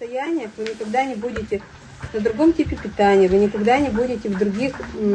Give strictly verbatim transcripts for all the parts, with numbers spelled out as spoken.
состояниях вы никогда не будете на другом типе питания, вы никогда не будете в других,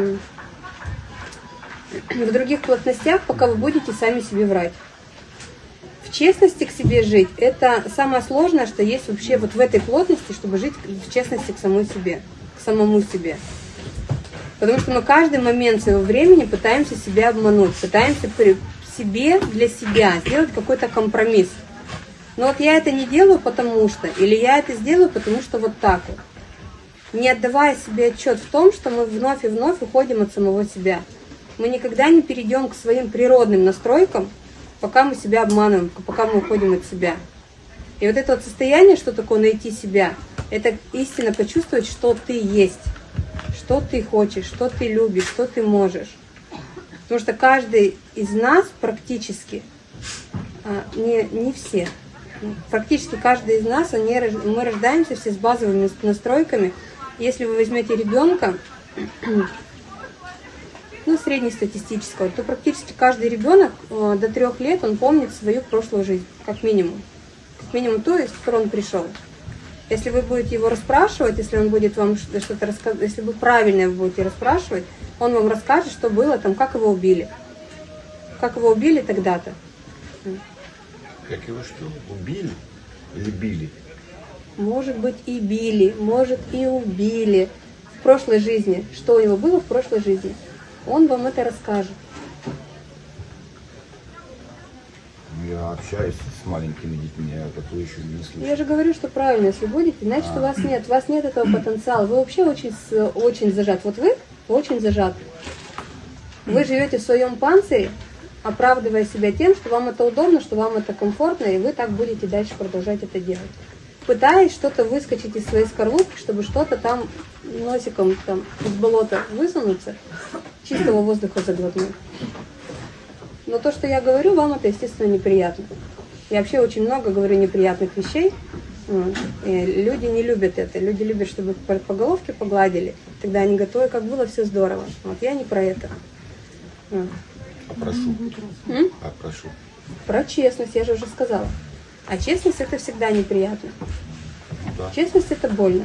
в других плотностях, пока вы будете сами себе врать. В честности к себе жить – это самое сложное, что есть вообще вот в этой плотности, чтобы жить в честности к самой себе, к самому себе. Потому что мы каждый момент своего времени пытаемся себя обмануть, пытаемся при себе, для себя сделать какой-то компромисс. Но вот я это не делаю потому что, или я это сделаю потому что вот так вот. Не отдавая себе отчет в том, что мы вновь и вновь уходим от самого себя. Мы никогда не перейдем к своим природным настройкам, пока мы себя обманываем, пока мы уходим от себя. И вот это вот состояние, что такое найти себя, это истинно почувствовать, что ты есть, что ты хочешь, что ты любишь, что ты можешь. Потому что каждый из нас практически, не, не все, практически каждый из нас, они, мы рождаемся все с базовыми настройками. Если вы возьмете ребенка, ну, среднестатистического, то практически каждый ребенок до трех лет, он помнит свою прошлую жизнь, как минимум. Как минимум то, из которой он пришел. Если вы будете его расспрашивать, если он будет вам что-то рассказывать, если вы правильно его будете расспрашивать, он вам расскажет, что было там, как его убили. Как его убили тогда-то. Как его что? Убили или били? Может быть и били, может и убили. В прошлой жизни. Что у него было в прошлой жизни? Он вам это расскажет. Я общаюсь с маленькими детьми, я такое еще не слышу. Я же говорю, что правильно, если будете, значит, а. у вас нет, у вас нет этого потенциала. Вы вообще очень, очень зажаты. Вот вы очень зажаты. Вы живете в своем панцире, оправдывая себя тем, что вам это удобно, что вам это комфортно, и вы так будете дальше продолжать это делать. Пытаясь что-то выскочить из своей скорлупки, чтобы что-то там носиком там, из болота высунуться, чистого воздуха заглотнуть. Но то, что я говорю, вам это, естественно, неприятно. Я вообще очень много говорю неприятных вещей. И люди не любят это. Люди любят, чтобы по, по головке погладили. Тогда они готовы, как было все здорово. Вот я не про это. Попрошу. М? Попрошу. Про честность, я же уже сказала. А честность это всегда неприятно. Да. Честность это больно.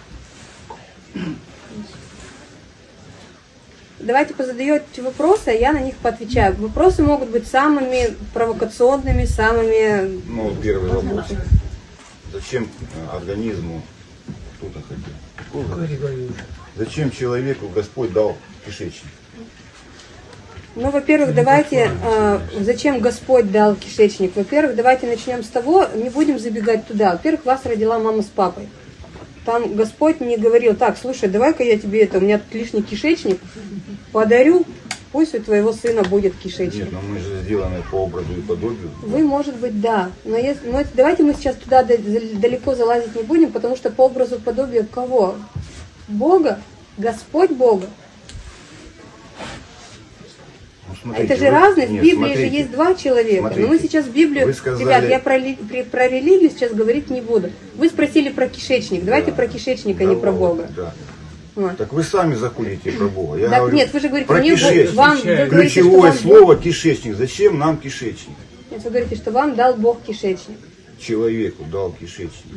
Давайте позадаете вопросы, а я на них поотвечаю. Вопросы могут быть самыми провокационными, самыми... Ну, первый вопрос. Зачем организму... Кто-то хотел. Зачем человеку Господь дал кишечник? Ну, во-первых, давайте, э, зачем Господь дал кишечник? Во-первых, давайте начнем с того, не будем забегать туда. Во-первых, вас родила мама с папой. Там Господь мне говорил, так, слушай, давай-ка я тебе это, у меня тут лишний кишечник подарю, пусть у твоего сына будет кишечник. Нет, но мы же сделаны по образу и подобию. Вы, может быть, да. Но если, мы, давайте мы сейчас туда далеко залазить не будем, потому что по образу и подобию кого? Бога? Господь Бога. Ну, смотрите, это же вы... разность. Нет, в Библии смотрите, же есть два человека. смотрите, но мы сейчас Библию... сказали... Ребят, я про, про религию сейчас говорить не буду. Вы спросили про кишечник. Давайте да. про кишечник, а да, не про Бога. Да. Вот. Так вы сами заходите про Бога. Я так говорю, нет, вы же говорите, про мне кишечник. вам... Вы Ключевое говорите, слово вам... кишечник. Зачем нам кишечник? Нет, вы говорите, что вам дал Бог кишечник. Человеку дал кишечник.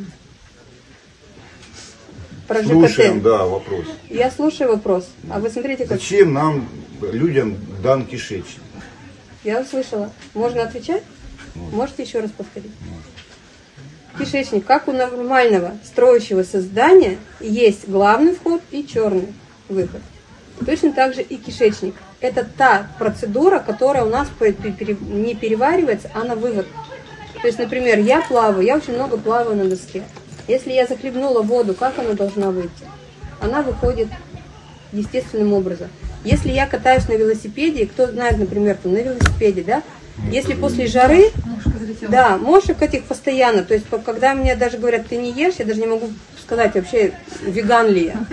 Про Слушаем, ЖКТ. да, вопрос. Я слушаю вопрос. А вы смотрите, как... Зачем нам, людям, дан кишечник? Я услышала. Можно отвечать? Может. Можете еще раз повторить? Может. Кишечник, как у нормального строящегося здания, есть главный вход и черный выход. Точно так же и кишечник. Это та процедура, которая у нас не переваривается, а на вывод. То есть, например, я плаваю, я очень много плаваю на доске. Если я захлебнула воду, как она должна выйти? Она выходит естественным образом. Если я катаюсь на велосипеде, кто знает, например, там, на велосипеде, да, если после жары, да, мошек этих постоянно, то есть когда мне даже говорят, ты не ешь, я даже не могу сказать вообще, веган ли я.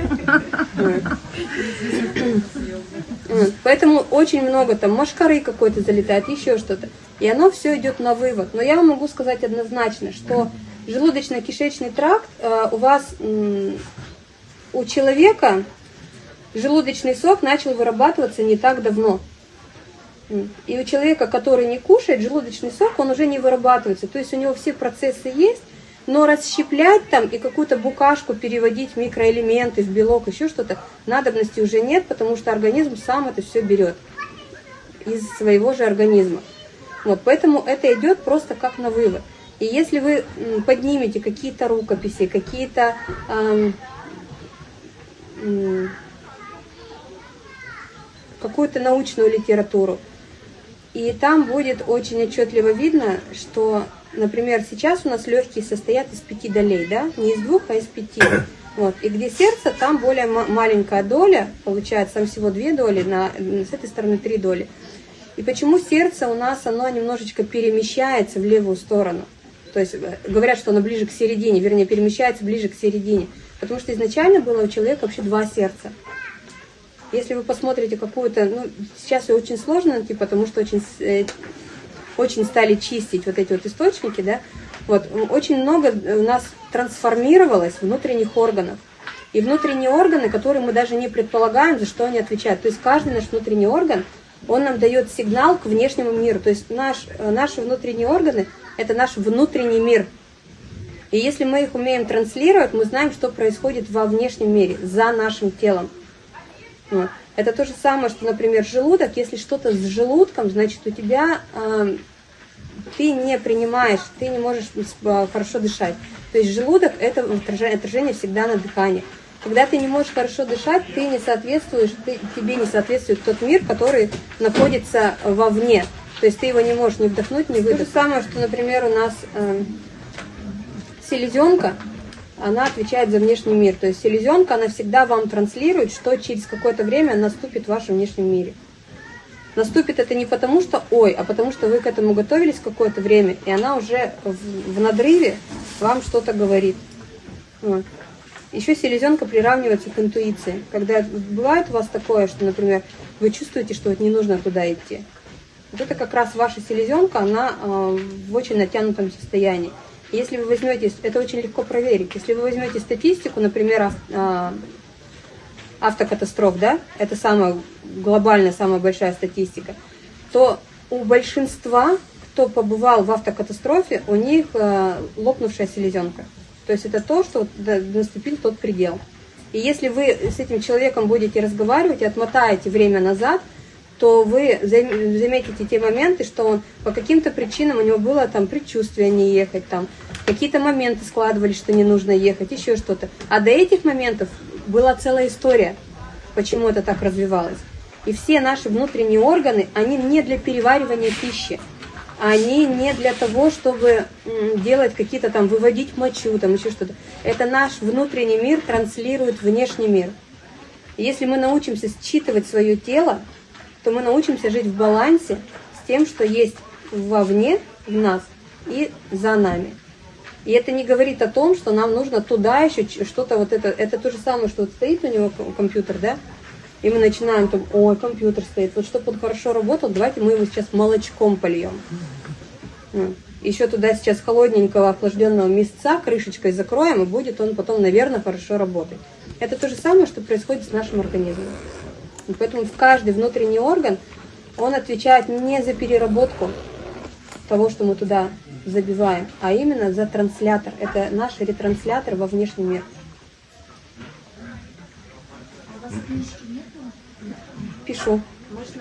Поэтому очень много там мошкары какой-то залетает, еще что-то. И оно все идет на вывод. Но я вам могу сказать однозначно, что желудочно-кишечный тракт у вас, у человека, желудочный сок начал вырабатываться не так давно. И у человека, который не кушает, желудочный сок, он уже не вырабатывается. То есть у него все процессы есть, Но расщеплять там и какую-то букашку переводить в микроэлементы, в белок, еще что-то, надобности уже нет, потому что организм сам это все берет из своего же организма. Вот, поэтому это идет просто как на вывод. И если вы поднимете какие-то рукописи, какие-то эм, эм, какую-то научную литературу, и там будет очень отчетливо видно, что, например, сейчас у нас легкие состоят из пяти долей, да, не из двух, а из пяти. Вот. И где сердце, там более маленькая доля, получается, там всего две доли, на, с этой стороны три доли. И почему сердце у нас, оно немножечко перемещается в левую сторону? То есть говорят, что оно ближе к середине, вернее, перемещается ближе к середине. Потому что изначально было у человека вообще два сердца. Если вы посмотрите какую-то, ну, сейчас ее очень сложно найти, потому что очень, э, очень стали чистить вот эти вот источники, да, вот, очень много у нас трансформировалось внутренних органов. И внутренние органы, которые мы даже не предполагаем, за что они отвечают. То есть каждый наш внутренний орган, он нам дает сигнал к внешнему миру. То есть наш, наши внутренние органы – это наш внутренний мир. И если мы их умеем транслировать, мы знаем, что происходит во внешнем мире, за нашим телом. Вот. Это то же самое, что, например, желудок. Если что-то с желудком, значит, у тебя э, ты не принимаешь, ты не можешь э, хорошо дышать. То есть желудок – это отражение всегда на дыхании. Когда ты не можешь хорошо дышать, ты не соответствуешь, ты, тебе не соответствует тот мир, который находится вовне. То есть ты его не можешь ни вдохнуть, ни выдохнуть. То же самое, что, например, у нас э, селезенка, она отвечает за внешний мир. То есть селезенка, она всегда вам транслирует, что через какое-то время наступит в вашем внешнем мире. Наступит это не потому, что ой, а потому что вы к этому готовились какое-то время, и она уже в, в надрыве вам что-то говорит. Вот. Еще селезенка приравнивается к интуиции. Когда бывает у вас такое, что, например, вы чувствуете, что вот не нужно туда идти. Вот это как раз ваша селезенка, она э, в очень натянутом состоянии. Если вы возьмете, это очень легко проверить, если вы возьмете статистику, например, ав, автокатастроф, да, это самая глобальная, самая большая статистика, то у большинства, кто побывал в автокатастрофе, у них э, лопнувшая селезенка. То есть это то, что наступил тот предел. И если вы с этим человеком будете разговаривать и отмотаете время назад, то вы заметите те моменты, что он по каким-то причинам, у него было там предчувствие не ехать, там какие-то моменты складывались, что не нужно ехать, еще что-то. А до этих моментов была целая история, почему это так развивалось. И все наши внутренние органы, они не для переваривания пищи, они не для того, чтобы делать какие-то там, выводить мочу, там еще что-то. Это наш внутренний мир транслирует внешний мир. И если мы научимся считывать свое тело, то мы научимся жить в балансе с тем, что есть вовне, в нас и за нами. И это не говорит о том, что нам нужно туда еще что-то вот это. Это то же самое, что вот стоит у него компьютер, да? И мы начинаем там, ой, компьютер стоит. Вот чтобы он хорошо работал, давайте мы его сейчас молочком польем. Еще туда сейчас холодненького охлажденного мясца крышечкой закроем, и будет он потом, наверное, хорошо работать. Это то же самое, что происходит с нашим организмом. И поэтому в каждый внутренний орган, он отвечает не за переработку того, что мы туда забиваем, а именно за транслятор. Это наш ретранслятор во внешний мир. А у вас книжки нету? Пишу. Можно?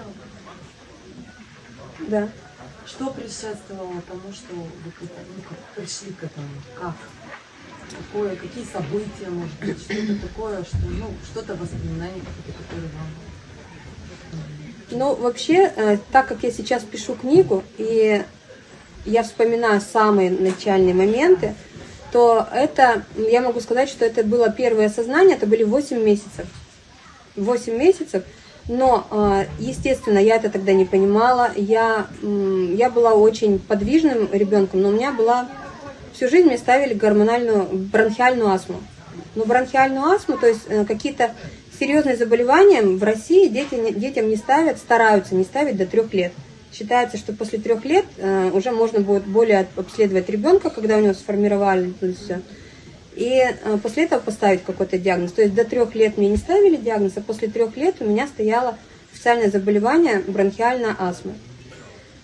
Да. Что предшествовало тому, что вы ну, как пришли к этому? Как? Какое, какие события, может быть, что-то такое, что, ну, что-то воспоминание, которое вам... Ну, вообще, э, так как я сейчас пишу книгу, и я вспоминаю самые начальные моменты, то это, я могу сказать, что это было первое осознание, это были восемь месяцев. восемь месяцев, но, э, естественно, я это тогда не понимала, я, э, я была очень подвижным ребенком, но у меня была, всю жизнь мне ставили гормональную, бронхиальную астму. Но бронхиальную астму, то есть э, какие-то... Серьезные заболевания в России дети, детям не ставят, стараются не ставить до трех лет. Считается, что после трех лет э, уже можно будет более обследовать ребенка, когда у него сформировали все. И э, после этого поставить какой-то диагноз. То есть до трех лет мне не ставили диагноз, а после трех лет у меня стояло официальное заболевание бронхиальная астма.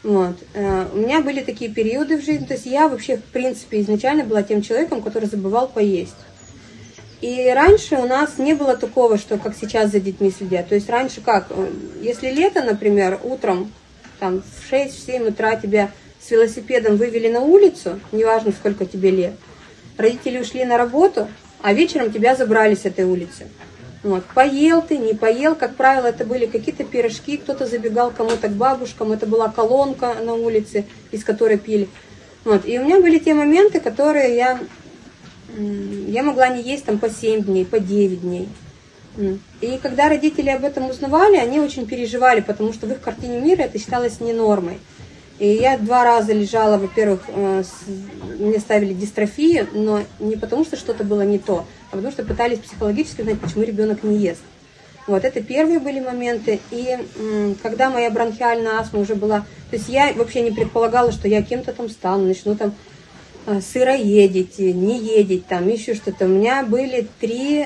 Вот. У меня были такие периоды в жизни, то есть я вообще, в принципе, изначально была тем человеком, который забывал поесть. И раньше у нас не было такого, что как сейчас за детьми следят. То есть раньше как, если лето, например, утром там, в шесть-семь утра тебя с велосипедом вывели на улицу, неважно сколько тебе лет, родители ушли на работу, а вечером тебя забрали с этой улицы. Вот. Поел ты, не поел, как правило, это были какие-то пирожки, кто-то забегал кому-то к бабушкам, это была колонка на улице, из которой пили. Вот. И у меня были те моменты, которые я, я могла не есть там по семь дней, по девять дней. И когда родители об этом узнавали, они очень переживали, потому что в их картине мира это считалось не нормой. И я два раза лежала, во-первых, мне ставили дистрофию, но не потому, что что-то было не то, а потому что пытались психологически узнать, почему ребенок не ест. Вот это первые были моменты. И когда моя бронхиальная астма уже была... То есть я вообще не предполагала, что я кем-то там стану, начну там сыроедить, не едить, там еще что-то. У меня были три,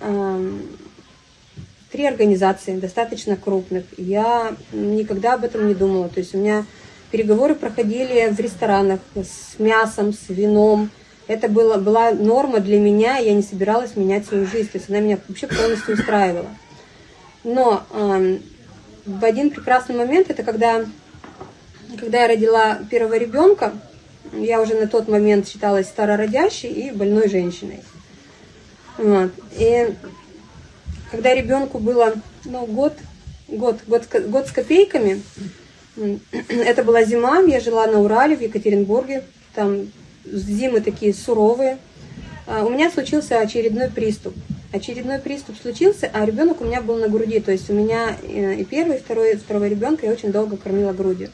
три организации, достаточно крупных. Я никогда об этом не думала. То есть у меня... Переговоры проходили в ресторанах с мясом, с вином. Это было, была норма для меня, я не собиралась менять свою жизнь. То есть она меня вообще полностью устраивала. Но э, в один прекрасный момент, это когда, когда я родила первого ребенка, я уже на тот момент считалась старородящей и больной женщиной. Вот. И когда ребенку было ну, год, год, год, год с копейками, это была зима, я жила на Урале, в Екатеринбурге, там зимы такие суровые. У меня случился очередной приступ. Очередной приступ случился, а ребенок у меня был на груди. То есть у меня и первый, и второй, и второго ребенка я очень долго кормила грудью.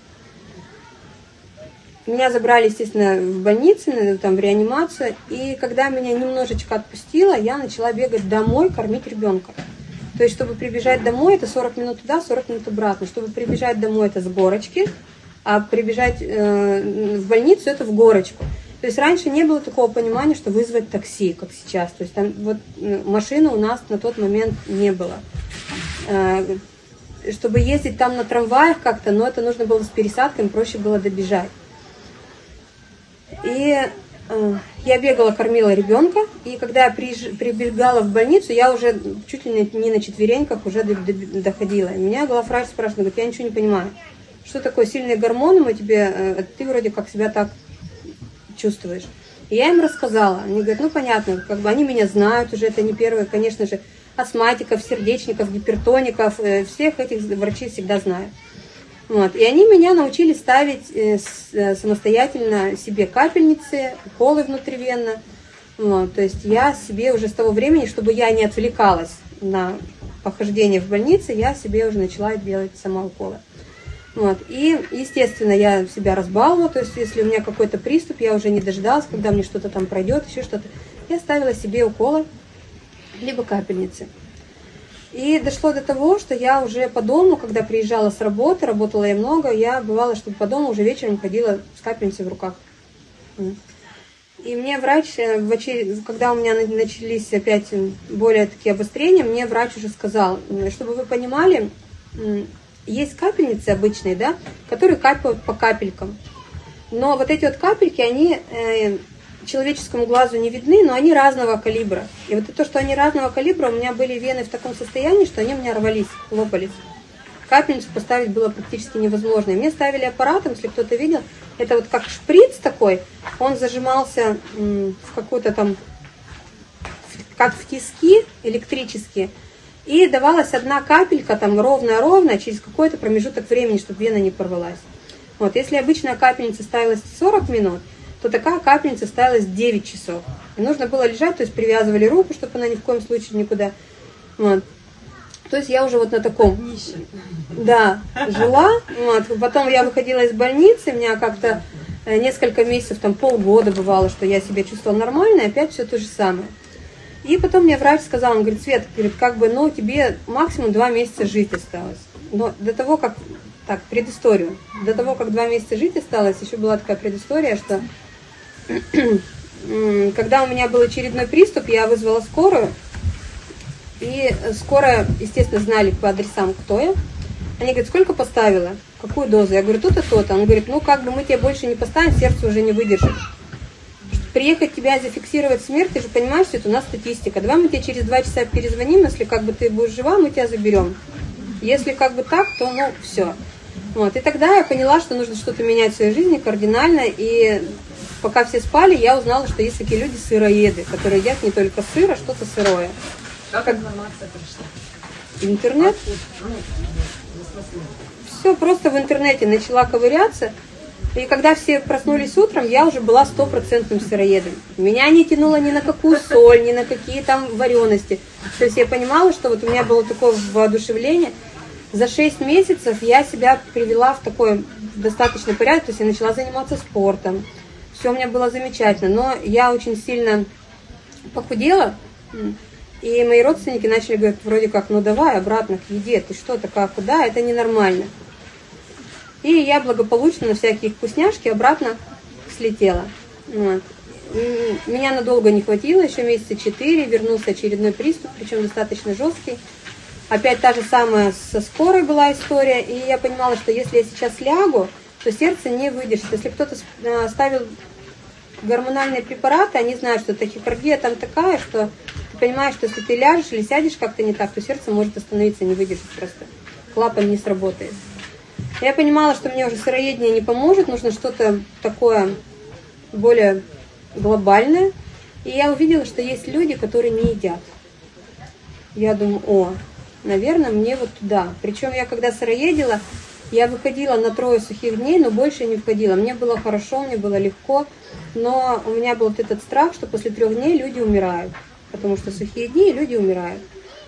Меня забрали, естественно, в больницу, там, в реанимацию. И когда меня немножечко отпустило, я начала бегать домой, кормить ребенка. То есть, чтобы прибежать домой, это сорок минут туда, сорок минут обратно. Чтобы прибежать домой, это с горочки, а прибежать э, в больницу, это в горочку. То есть, раньше не было такого понимания, что вызвать такси, как сейчас. То есть, там вот машины у нас на тот момент не было. Э, чтобы ездить там на трамваях как-то, но это нужно было с пересадками, проще было добежать. И... Я бегала, кормила ребенка, и когда я прибегала в больницу, я уже чуть ли не на четвереньках уже доходила. И меня главврач спрашивает, говорит, я ничего не понимаю, что такое сильные гормоны, мы тебе, ты вроде как себя так чувствуешь. И я им рассказала, они говорят, ну понятно, как бы они меня знают уже, это не первые, конечно же, астматиков, сердечников, гипертоников, всех этих врачей всегда знают. Вот. И они меня научили ставить э, с, э, самостоятельно себе капельницы, уколы внутривенно. Вот. То есть я себе уже с того времени, чтобы я не отвлекалась на похождение в больнице, я себе уже начала делать сама уколы. Вот. И, естественно, я себя разбаловала, то есть если у меня какой-то приступ, я уже не дождалась, когда мне что-то там пройдет, еще что-то. Я ставила себе уколы, либо капельницы. И дошло до того, что я уже по дому, когда приезжала с работы, работала я много, я бывала, что по дому уже вечером ходила с капельницей в руках. И мне врач, когда у меня начались опять более такие обострения, мне врач уже сказал, чтобы вы понимали, есть капельницы обычные, да, которые капают по капелькам. Но вот эти вот капельки, они... человеческому глазу не видны, но они разного калибра. И вот то, что они разного калибра, у меня были вены в таком состоянии, что они у меня рвались, лопались. Капельницу поставить было практически невозможно. И мне ставили аппаратом, если кто-то видел, это вот как шприц такой, он зажимался в какую-то там, как в тиски электрические, и давалась одна капелька, там ровная-ровная, через какой-то промежуток времени, чтобы вена не порвалась. Вот, если обычная капельница ставилась сорок минут, то такая капельница ставилась девять часов. И нужно было лежать, то есть привязывали руку, чтобы она ни в коем случае никуда. Вот. То есть я уже вот на таком... Да, жила. Вот. Потом я выходила из больницы, у меня как-то несколько месяцев, там полгода бывало, что я себя чувствовала нормально, и опять все то же самое. И потом мне врач сказал, он говорит, Свет, говорит, как бы, ну, тебе максимум два месяца жить осталось. Но до того, как... Так, предысторию. До того, как два месяца жить осталось, еще была такая предыстория, что... Когда у меня был очередной приступ, я вызвала скорую, и скорая, естественно, знали по адресам, кто я. Они говорят, сколько поставила? Какую дозу? Я говорю, то-то, то-то. Он говорит, ну как бы мы тебе больше не поставим, сердце уже не выдержит. Чтобы приехать тебя зафиксировать смерть, ты же понимаешь, что это у нас статистика. Давай мы тебе через два часа перезвоним, если как бы ты будешь жива, мы тебя заберем. Если как бы так, то ну все. Вот. И тогда я поняла, что нужно что-то менять в своей жизни кардинально. И пока все спали, я узнала, что есть такие люди сыроеды, которые едят не только сыр, а что-то сырое. Как информация пришла? Интернет. Ну, в смысле? Все просто в интернете начала ковыряться. И когда все проснулись утром, я уже была стопроцентным сыроедом. Меня не тянуло ни на какую соль, ни на какие там варености. То есть я понимала, что вот у меня было такое воодушевление. За шесть месяцев я себя привела в такой достаточный порядок. То есть я начала заниматься спортом. Все у меня было замечательно. Но я очень сильно похудела. И мои родственники начали говорить, вроде как, ну давай обратно к еде. Ты что, такая худая? Это ненормально. И я благополучно на всякие вкусняшки обратно слетела. Вот. Меня надолго не хватило, еще месяца четыре, вернулся очередной приступ, причем достаточно жесткий. Опять та же самая со скорой была история, и я понимала, что если я сейчас лягу, то сердце не выдержит. Если кто-то ставил гормональные препараты, они знают, что тахикардия там такая, что ты понимаешь, что если ты ляжешь или сядешь как-то не так, то сердце может остановиться, не выдержит просто. Клапан не сработает. Я понимала, что мне уже сыроедение не поможет, нужно что-то такое более глобальное. И я увидела, что есть люди, которые не едят. Я думаю, о, наверное, мне вот туда. Причем я когда сыроедила, я выходила на трое сухих дней, но больше не входила. Мне было хорошо, мне было легко, но у меня был вот этот страх, что после трех дней люди умирают. Потому что сухие дни, люди умирают.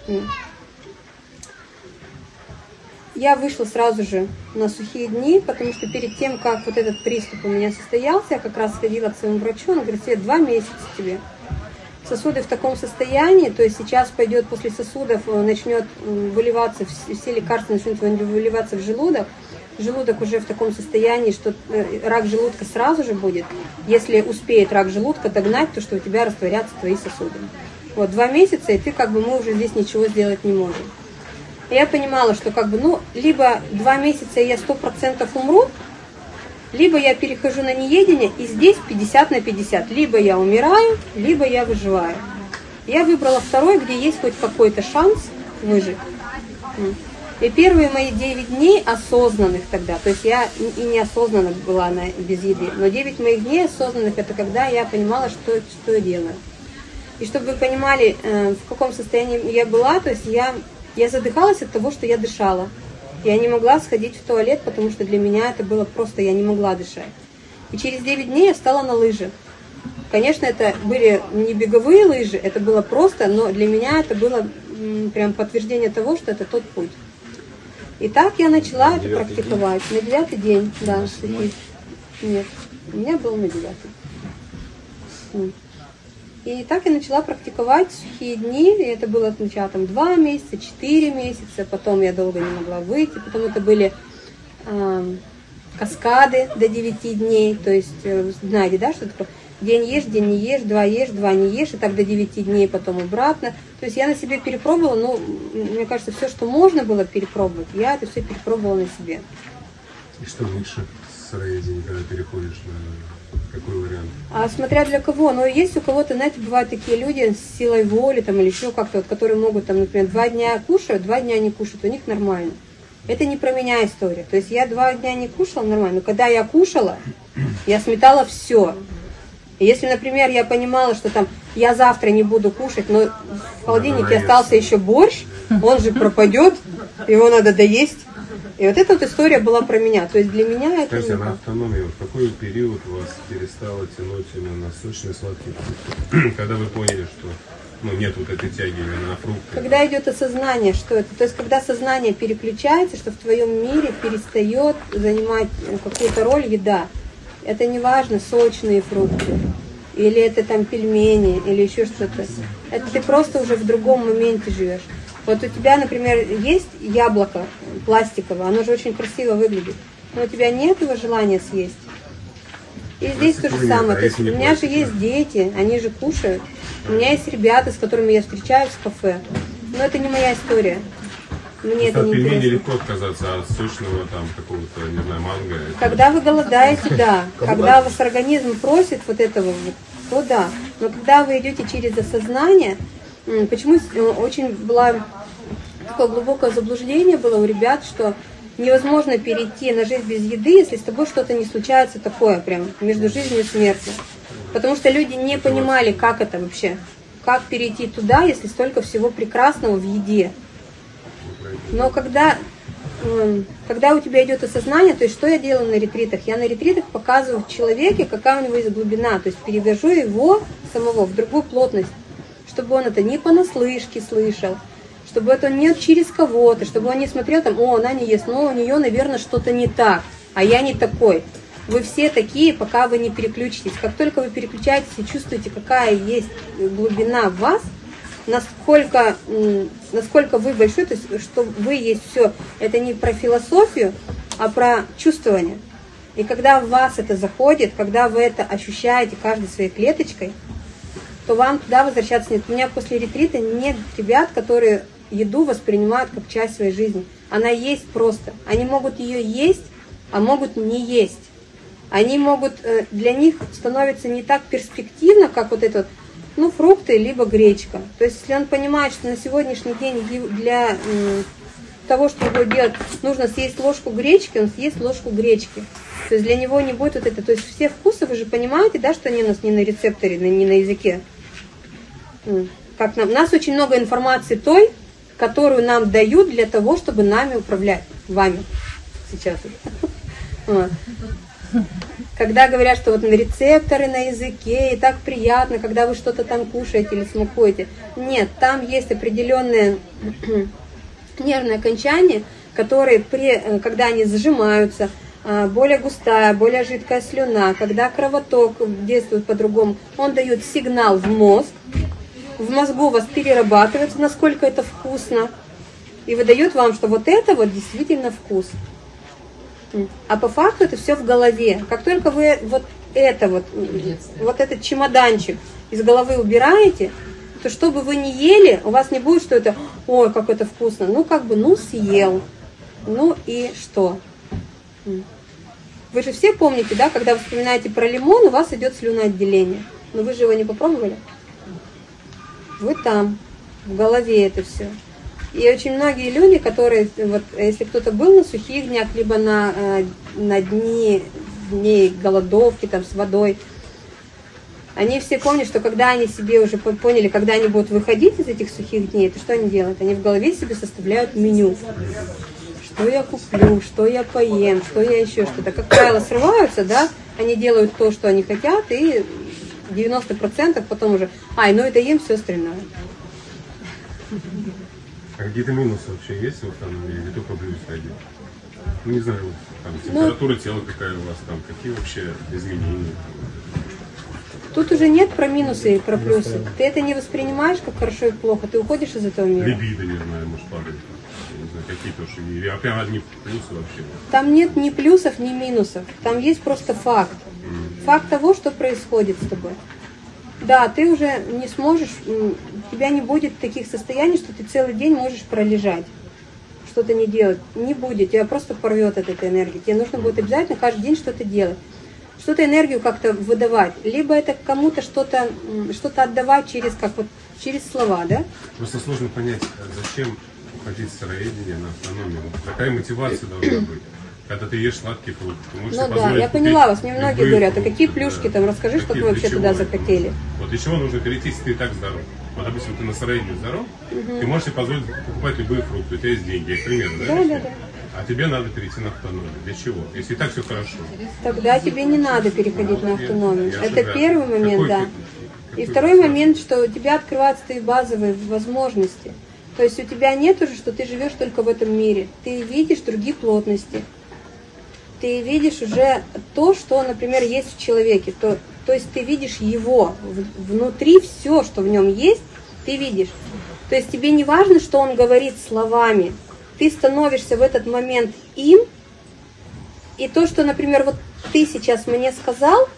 Я вышла сразу же на сухие дни, потому что перед тем, как вот этот приступ у меня состоялся, я как раз сходила к своему врачу, он говорит, Свет, два месяца тебе. Сосуды в таком состоянии, то есть сейчас пойдет после сосудов, начнет выливаться, все лекарства начнут выливаться в желудок. Желудок уже в таком состоянии, что рак желудка сразу же будет. Если успеет рак желудка догнать, то что у тебя растворятся твои сосуды. Вот два месяца, и ты как бы мы уже здесь ничего сделать не можем. Я понимала, что как бы, ну, либо два месяца я сто процентов умру, либо я перехожу на неедение, и здесь пятьдесят на пятьдесят. Либо я умираю, либо я выживаю. Я выбрала второй, где есть хоть какой-то шанс выжить. И первые мои девять дней осознанных тогда, то есть я и неосознанно была на, без еды, но девять моих дней осознанных, это когда я понимала, что, что я делаю. И чтобы вы понимали, в каком состоянии я была, то есть я... Я задыхалась от того, что я дышала. Я не могла сходить в туалет, потому что для меня это было просто, я не могла дышать. И через девять дней я встала на лыжи. Конечно, это были не беговые лыжи, это было просто, но для меня это было прям подтверждение того, что это тот путь. И так я начала это практиковать. День? На девятый день, да. Нет, у меня был на девятый. И так я начала практиковать сухие дни, и это было сначала там два месяца, четыре месяца, потом я долго не могла выйти, потом это были э, каскады до девяти дней, то есть, э, знаете, да, что такое, день ешь, день не ешь, два ешь, два не ешь, и так до девяти дней, потом обратно. То есть я на себе перепробовала, ну, мне кажется, все, что можно было перепробовать, я это все перепробовала на себе. И что лучше сыроедение, когда переходишь на... Какой вариант? А смотря для кого. Но есть у кого-то, знаете, бывают такие люди с силой воли там, или еще как-то, вот, которые могут, там, например, два дня кушают, два дня не кушают, у них нормально. Это не про меня история. То есть я два дня не кушала, нормально. Но когда я кушала, я сметала все. И если, например, я понимала, что там я завтра не буду кушать, но в холодильнике остался еще борщ, он же пропадет, его надо доесть. И вот эта вот история была про меня. То есть для меня это... Скажите, на автономии, в какой период вас перестало тянуть именно на сочные сладкие фрукты? Когда вы поняли, что ну, нет вот этой тяги именно на фрукты? Когда идет осознание, что это. То есть когда сознание переключается, что в твоем мире перестает занимать какую-то роль еда. Это не важно, сочные фрукты, или это там пельмени, или еще что-то. Это ты просто уже в другом моменте живешь. Вот у тебя, например, есть яблоко пластиковое, оно же очень красиво выглядит, но у тебя нет его желания съесть. И здесь то же самое. То есть у меня же есть дети, они же кушают. У меня есть ребята, с которыми я встречаюсь в кафе. Но это не моя история. Мне это от не пельменей интересно. легко отказаться, а от сочного там какого-то, не знаю, манго. это- Когда вы голодаете, да. Когда вас организм просит вот этого вот, то да. Но когда вы идете через осознание, м, почему э, очень было такое глубокое заблуждение было у ребят, что невозможно перейти на жизнь без еды, если с тобой что-то не случается такое прям между жизнью и смертью. Потому что люди не понимали, как это вообще, как перейти туда, если столько всего прекрасного в еде. Но когда, м, когда у тебя идет осознание, то есть что я делаю на ретритах? Я на ретритах показываю в человеке, какая у него есть глубина, то есть перевожу его самого в другую плотность, чтобы он это не понаслышке слышал, чтобы это не через кого-то, чтобы он не смотрел там, о, она не ест, но у нее, наверное, что-то не так, а я не такой. Вы все такие, пока вы не переключитесь. Как только вы переключаетесь и чувствуете, какая есть глубина в вас, насколько, м, насколько вы большой, то есть что вы есть все, это не про философию, а про чувствование. И когда в вас это заходит, когда вы это ощущаете каждой своей клеточкой, то вам туда возвращаться нет. У меня после ретрита нет ребят, которые еду воспринимают как часть своей жизни. Она есть просто. Они могут ее есть, а могут не есть. Они могут, для них становится не так перспективно, как вот это вот, ну, фрукты, либо гречка. То есть, если он понимает, что на сегодняшний день для м, того, чтобы его делать, нужно съесть ложку гречки, он съест ложку гречки. То есть, для него не будет вот это. То есть, все вкусы, вы же понимаете, да, что они у нас не на рецепторе, не на языке. Как нам, у нас очень много информации той, которую нам дают для того, чтобы нами управлять, вами сейчас. Вот. Когда говорят, что вот на рецепторы на языке, и так приятно, когда вы что-то там кушаете или смакуете. Нет, там есть определенные нервные окончания, которые, при, когда они сжимаются, более густая, более жидкая слюна, когда кровоток действует по-другому, он дает сигнал в мозг, в мозгу у вас перерабатывается, насколько это вкусно, и выдает вам, что вот это вот действительно вкус. А по факту это все в голове. Как только вы вот это вот, вот этот чемоданчик из головы убираете, то что бы вы ни ели, у вас не будет, что это, ой, как это вкусно. Ну, как бы, ну, съел. Ну и что? Вы же все помните, да, когда вы вспоминаете про лимон, у вас идет слюноотделение. Но вы же его не попробовали? Вы там, в голове это все. И очень многие люди, которые, вот, если кто-то был на сухих днях, либо на, на дни, дней голодовки там, с водой, они все помнят, что когда они себе уже поняли, когда они будут выходить из этих сухих дней, то что они делают? Они в голове себе составляют меню. Что я куплю, что я поем, что я еще что-то. Как правило, срываются, да, они делают то, что они хотят, и девяносто процентов потом уже, ай, ну это ем, все остальное. А какие-то минусы вообще есть вот там, или только плюс один? Ну, не знаю, там, температура ну, тела какая у вас там, какие вообще изменения? Тут уже нет про минусы и про плюсы. Ты это не воспринимаешь как хорошо и плохо, ты уходишь из этого мира. Либидо, не знаю, может падает. Не знаю, какие тоже, или прям одни плюсы вообще? Там нет ни плюсов, ни минусов. Там есть просто факт. Mm-hmm. Факт того, что происходит с тобой. Да, ты уже не сможешь, у тебя не будет таких состояний, что ты целый день можешь пролежать, что-то не делать. Не будет, тебя просто порвет от этой энергии. Тебе нужно будет обязательно каждый день что-то делать. Что-то энергию как-то выдавать. Либо это кому-то что-то что-то отдавать через, как вот, через слова, да? Просто сложно понять, зачем уходить в сыроедение на автономию. Какая мотивация должна быть? Когда ты ешь сладкий фрукт, ты можешь ну да, я поняла вас, мне многие говорят, а какие плюшки да. там, расскажи, какие, что вы вообще туда захотели. Вот для чего нужно перейти, если ты и так здоров? Вот, допустим, ты на сыроедении здоров, угу. ты можешь себе позволить покупать любые фрукты, у тебя есть деньги, я, к примеру, да? Да, да, да. А тебе надо перейти на автономию. Для чего? Если и так все хорошо. Тогда тебе не надо переходить на автономию. Я, я Это первый момент, какой, да. Какой, и второй какой момент, что у тебя открываются твои базовые возможности. То есть у тебя нет уже, что ты живешь только в этом мире. Ты видишь другие плотности. Ты видишь уже то, что, например, есть в человеке. То, то есть ты видишь его. Внутри все, что в нем есть, ты видишь. То есть тебе не важно, что он говорит словами. Ты становишься в этот момент им. И то, что, например, вот ты сейчас мне сказал,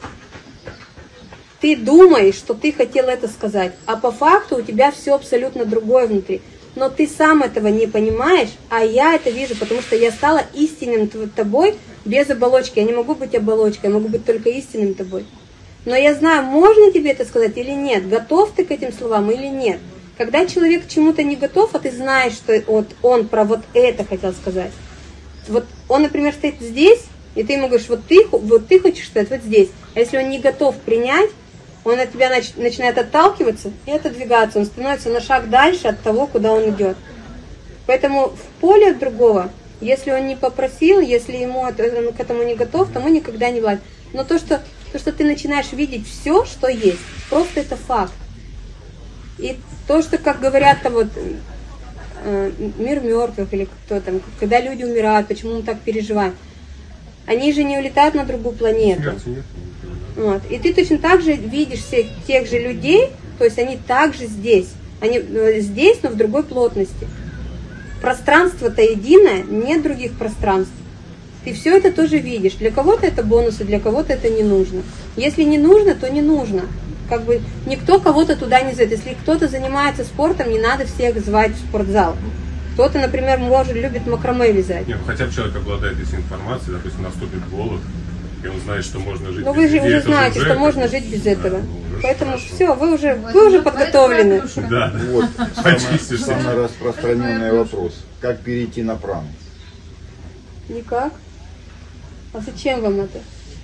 ты думаешь, что ты хотел это сказать. А по факту у тебя все абсолютно другое внутри. но ты сам этого не понимаешь, а я это вижу, потому что я стала истинным тобой без оболочки. Я не могу быть оболочкой, я могу быть только истинным тобой. Но я знаю, можно тебе это сказать или нет, готов ты к этим словам или нет. Когда человек к чему-то не готов, а ты знаешь, что вот он про вот это хотел сказать. Вот он, например, стоит здесь, и ты ему говоришь, вот ты, вот ты хочешь сказать вот здесь. А если он не готов принять, он от тебя нач, начинает отталкиваться и отодвигаться. Он становится на шаг дальше от того, куда он идет. Поэтому в поле другого, если он не попросил, если ему это, он к этому не готов, тому никогда не влазит. Но то что, то, что ты начинаешь видеть все, что есть, просто это факт. И то, что, как говорят, там вот, э, мир мертвых, или кто там, когда люди умирают, почему мы так переживаем, они же не улетают на другую планету. Вот. И ты точно так же видишь всех тех же людей, то есть они также здесь. Они здесь, но в другой плотности. Пространство-то единое, нет других пространств. Ты все это тоже видишь. Для кого-то это бонусы, для кого-то это не нужно. Если не нужно, то не нужно. Как бы никто кого-то туда не зовет. Если кто-то занимается спортом, не надо всех звать в спортзал. Кто-то, например, может, любит макраме вязать. Нет, хотя бы человек обладает этой информацией, допустим, наступит голод, и он знает, что можно жить Но без вы же еды, уже знаете, уже что это, можно жить без да, этого. ну, уже Поэтому хорошо. все, вы уже, вы уже подготовлены. Да, Вот Очистишься. самый, самый распространенный вопрос. Как перейти на прану? Никак. А зачем вам это?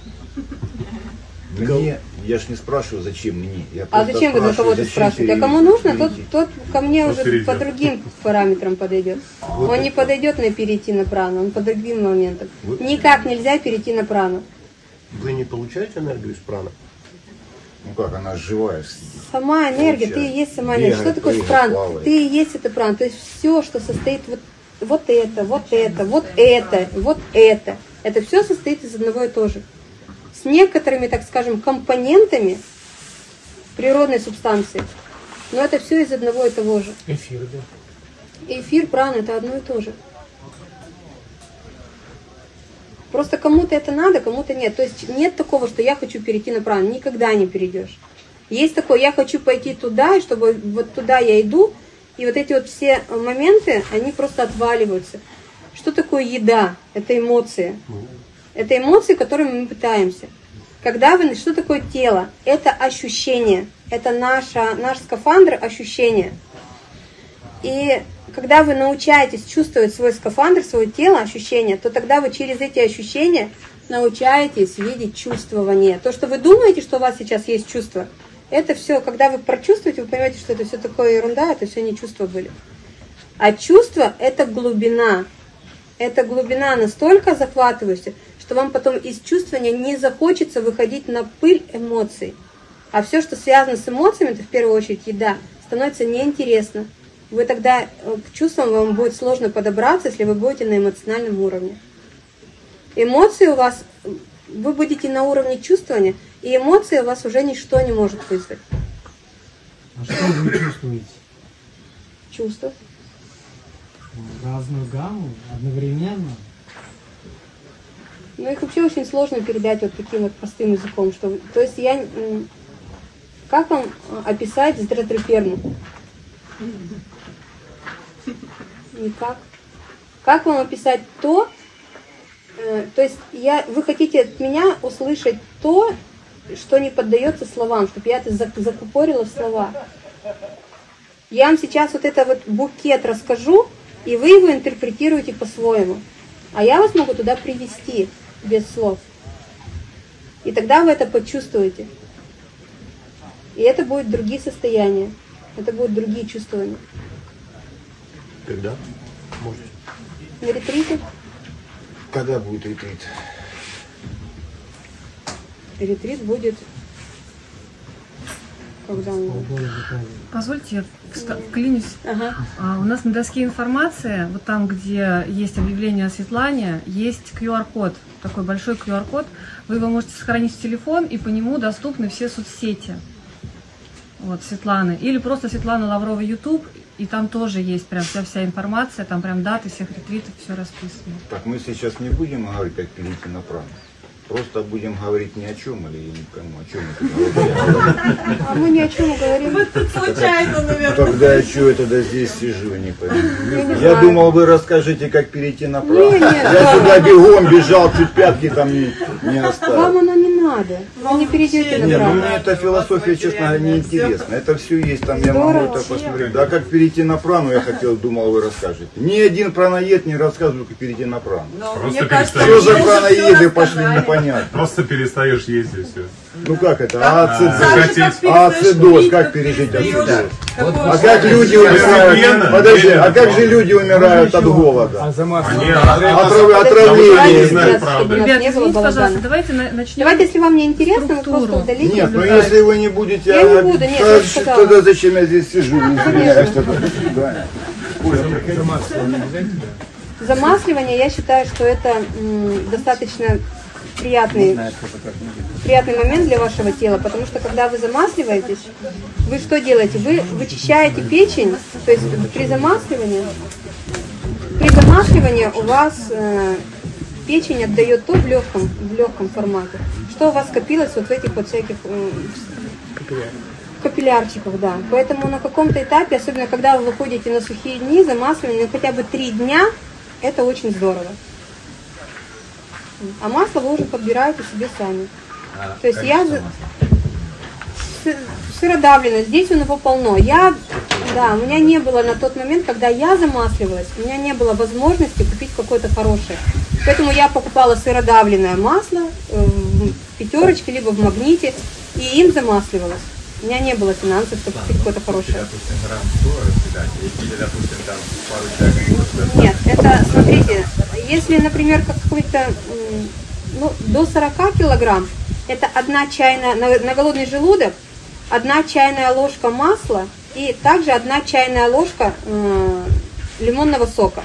Мне, я ж не спрашиваю, зачем мне. Я А просто зачем вы за спрашиваю, кого-то зачем спрашиваете? А перейти- кому нужно, тот, перейти. тот ко мне Вот уже перейдет. по другим параметрам подойдет. Он не подойдет на перейти на прану, он по другим моментам. Вы- Никак нельзя перейти на прану. Вы не получаете энергию из праны? Ну как, она живая. Сама энергия, ты и есть сама энергия. Что такое пран? Ты и есть это пран. То есть все, что состоит вот, вот это, вот это, вот это, вот это. Это все состоит из одного и того же. С некоторыми, так скажем, компонентами природной субстанции. Но это все из одного и того же. Эфир, да. Эфир, прана — это одно и то же. Просто кому-то это надо, кому-то нет. То есть нет такого, что я хочу перейти на прану. Никогда не перейдешь. Есть такое, я хочу пойти туда, и чтобы вот туда я иду, и вот эти вот все моменты, они просто отваливаются. Что такое еда? Это эмоции. Это эмоции, которыми мы пытаемся. Когда вы, что такое тело? Это ощущение. Это наша, наш скафандр ощущения. И когда вы научаетесь чувствовать свой скафандр, свое тело, ощущения, то тогда вы через эти ощущения научаетесь видеть чувствование. То, что вы думаете, что у вас сейчас есть чувство, это все, когда вы прочувствуете, вы поймете, что это все такое ерунда, это все не чувства были. А чувство – это глубина. Эта глубина настолько захватывающая, что вам потом из чувствования не захочется выходить на пыль эмоций. А все, что связано с эмоциями, это в первую очередь еда, становится неинтересно. Вы тогда к чувствам вам будет сложно подобраться, если вы будете на эмоциональном уровне. Эмоции у вас, вы будете на уровне чувствования, и эмоции у вас уже ничто не может вызвать. А что вы чувствуете? Чувства. Разную гамму одновременно? Ну, их вообще очень сложно передать вот таким вот простым языком. Что, то есть я... м, Как вам описать здратроперну? Никак. Как вам описать то, э, то есть я, вы хотите от меня услышать то, что не поддается словам, чтобы я это зак- закупорила в слова. Я вам сейчас вот это вот букет расскажу, и вы его интерпретируете по-своему. А я вас могу туда привести без слов. И тогда вы это почувствуете. И это будут другие состояния. Это будут другие чувствования. Когда? Можете. На ретрите? Когда будет ретрит? Ретрит будет... Когда он будет? Полгода заказывать. Позвольте, я вста- вклинюсь. Ага. А, у нас на доске информации, вот там, где есть объявление о Светлане, есть ку ар код, такой большой ку ар код. Вы его можете сохранить в телефон, и по нему доступны все соцсети вот, Светланы. Или просто Светлана Лаврова YouTube, и там тоже есть прям вся, вся информация, там прям даты всех ретритов, все расписано. Так мы сейчас не будем говорить, как перейти на прану. Просто будем говорить ни о чем или никому, о чем это говорить. А мы ни о чем и говорим. Вот тут случайно, наверное. тогда я что это да здесь сижу, не пойму. Я не Я знаю. думал, вы расскажете, как перейти направо. Не, не, Я да. сюда бегом бежал, чуть пятки там не, не Вам оставил. оно не надо. Вы не перейдете Нет, ну направо. мне эта философия, честно говоря, не интересна. Это все есть, там я Здорово. могу это посмотреть. Да, как перейти направо, я хотел, думал, вы расскажете. Ни один праноед не рассказывает, как перейти направо. Но Просто мне кажется, перестаешь. Что за вы уже праноеды всё пошли, рассказали. непонятно. Просто перестаешь есть и все. Ну как это? Так, Ацидоз. так же, как А перестаешь ацидоз, курить, как как пережить перестаешь. ацидоз? Какое А как люди Постепенно, умирают? Подожди, а как же люди умирают от А голода? за масло? Они Отрав- Я Отравление. не знаю, Ребят, правда. чтобы у нас Ребят, не было извините, пожалуйста, балагана. давайте на- начнем. Давайте, если вам не интересно, вы Структуру. просто удалите. Нет, ну Да. если вы не будете, Я не а, буду, нет, то- я же сказала. тогда зачем я здесь сижу? Не извиняюсь, тогда до свидания. Замасливание, я считаю, что это м, достаточно приятный, приятный момент для вашего тела, потому что когда вы замасливаетесь, вы что делаете? Вы вычищаете печень, то есть при замасливании, при замасливании у вас э, печень отдает то в легком, в легком формате, что у вас скопилось вот в этих вот всяких э, капиллярчиках, да. Поэтому на каком-то этапе, особенно когда вы выходите на сухие дни, замасливание, ну, хотя бы три дня, это очень здорово. А масло вы уже подбираете себе сами. То есть я за- сы- сыродавленное, здесь у него полно. Я, да, у меня не было на тот момент, когда я замасливалась, у меня не было возможности купить какое-то хорошее. Поэтому я покупала сыродавленное масло э, в пятерочке, либо в магните, и им замасливалась. У меня не было финансов, чтобы купить какое-то хорошее. Нет, это, смотрите, если, например, какой-то, м, ну, до сорока килограмм, это одна чайная, на, на голодный желудок, одна чайная ложка масла и также одна чайная ложка э, лимонного сока.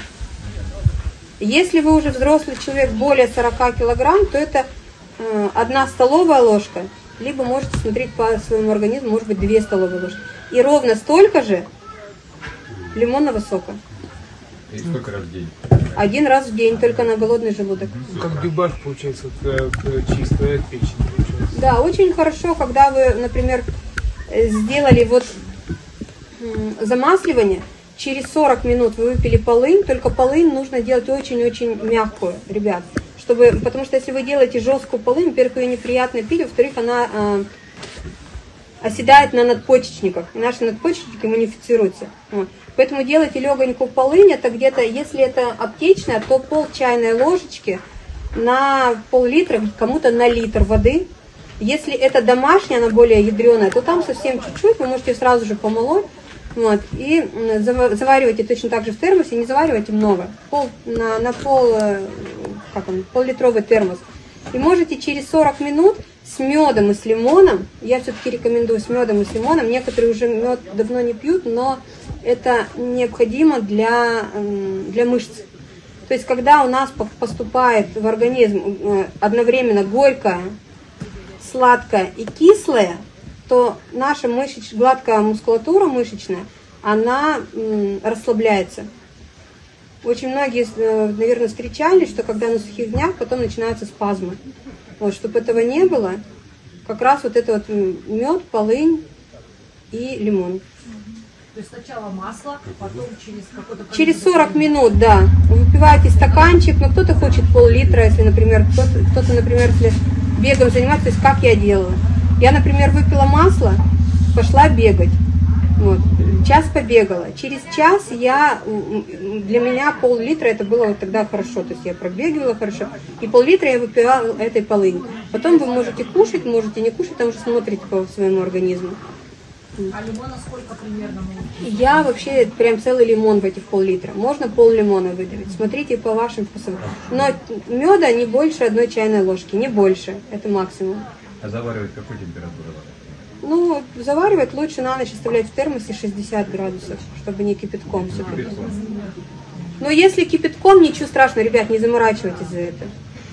Если вы уже взрослый человек более сорока килограмм, то это э, одна столовая ложка, либо можете смотреть по своему организму, может быть, две столовые ложки. И ровно столько же лимонного сока. И сколько раз в день? Один раз в день, только на голодный желудок. Как дебаг получается, вот, э, э, чистая печень получается. Да, очень хорошо, когда вы, например, э, сделали вот м, замасливание, через сорок минут вы выпили полынь, только полынь нужно делать очень-очень мягкую, ребят. Чтобы, потому что если вы делаете жесткую полынь, во-первых, ее неприятно пить, во-вторых, она э, оседает на надпочечниках, и наши надпочечники мунифицируются. Вот. Поэтому делайте легонькую полынь, это где-то, если это аптечная, то пол чайной ложечки на пол-литра, кому-то на литр воды. Если это домашняя, она более ядреная, то там совсем чуть-чуть, вы можете сразу же помолоть. Вот, и заваривайте точно так же в термосе, не заваривайте много, пол, на, на пол, как он, пол-литровый термос. И можете через сорок минут с медом и с лимоном, я все-таки рекомендую с медом и с лимоном, некоторые уже мед давно не пьют, но это необходимо для, для мышц. То есть когда у нас поступает в организм одновременно горькое, сладкое и кислое, то наша мышеч... гладкая мускулатура мышечная, она м, расслабляется. Очень многие, наверное, встречали, что когда на сухих днях, потом начинаются спазмы. Вот, чтобы этого не было, как раз вот это вот мед, полынь и лимон. То есть сначала масло, потом через какое-то... Через сорок минут, да. Выпиваете стаканчик, но кто-то хочет пол-литра, если, например, кто-то, кто-то, например, если бегом занимается, то есть как я делаю. Я, например, выпила масло, пошла бегать. Вот. Час побегала. Через час я, для меня пол-литра это было вот тогда хорошо. То есть я пробегивала хорошо. И пол-литра я выпивала этой полыни. Потом вы можете кушать, можете не кушать, там уже смотрите по своему организму. А лимона сколько примерно? Я вообще прям целый лимон в этих пол-литра. Можно пол лимона выдавить. Смотрите по вашим вкусам. Но меда не больше одной чайной ложки. Не больше. Это максимум. А заваривать какой температуры? Ну, заваривать лучше на ночь оставлять в термосе шестьдесят градусов, чтобы не кипятком все это. Но если кипятком, ничего страшного, ребят, не заморачивайтесь за это.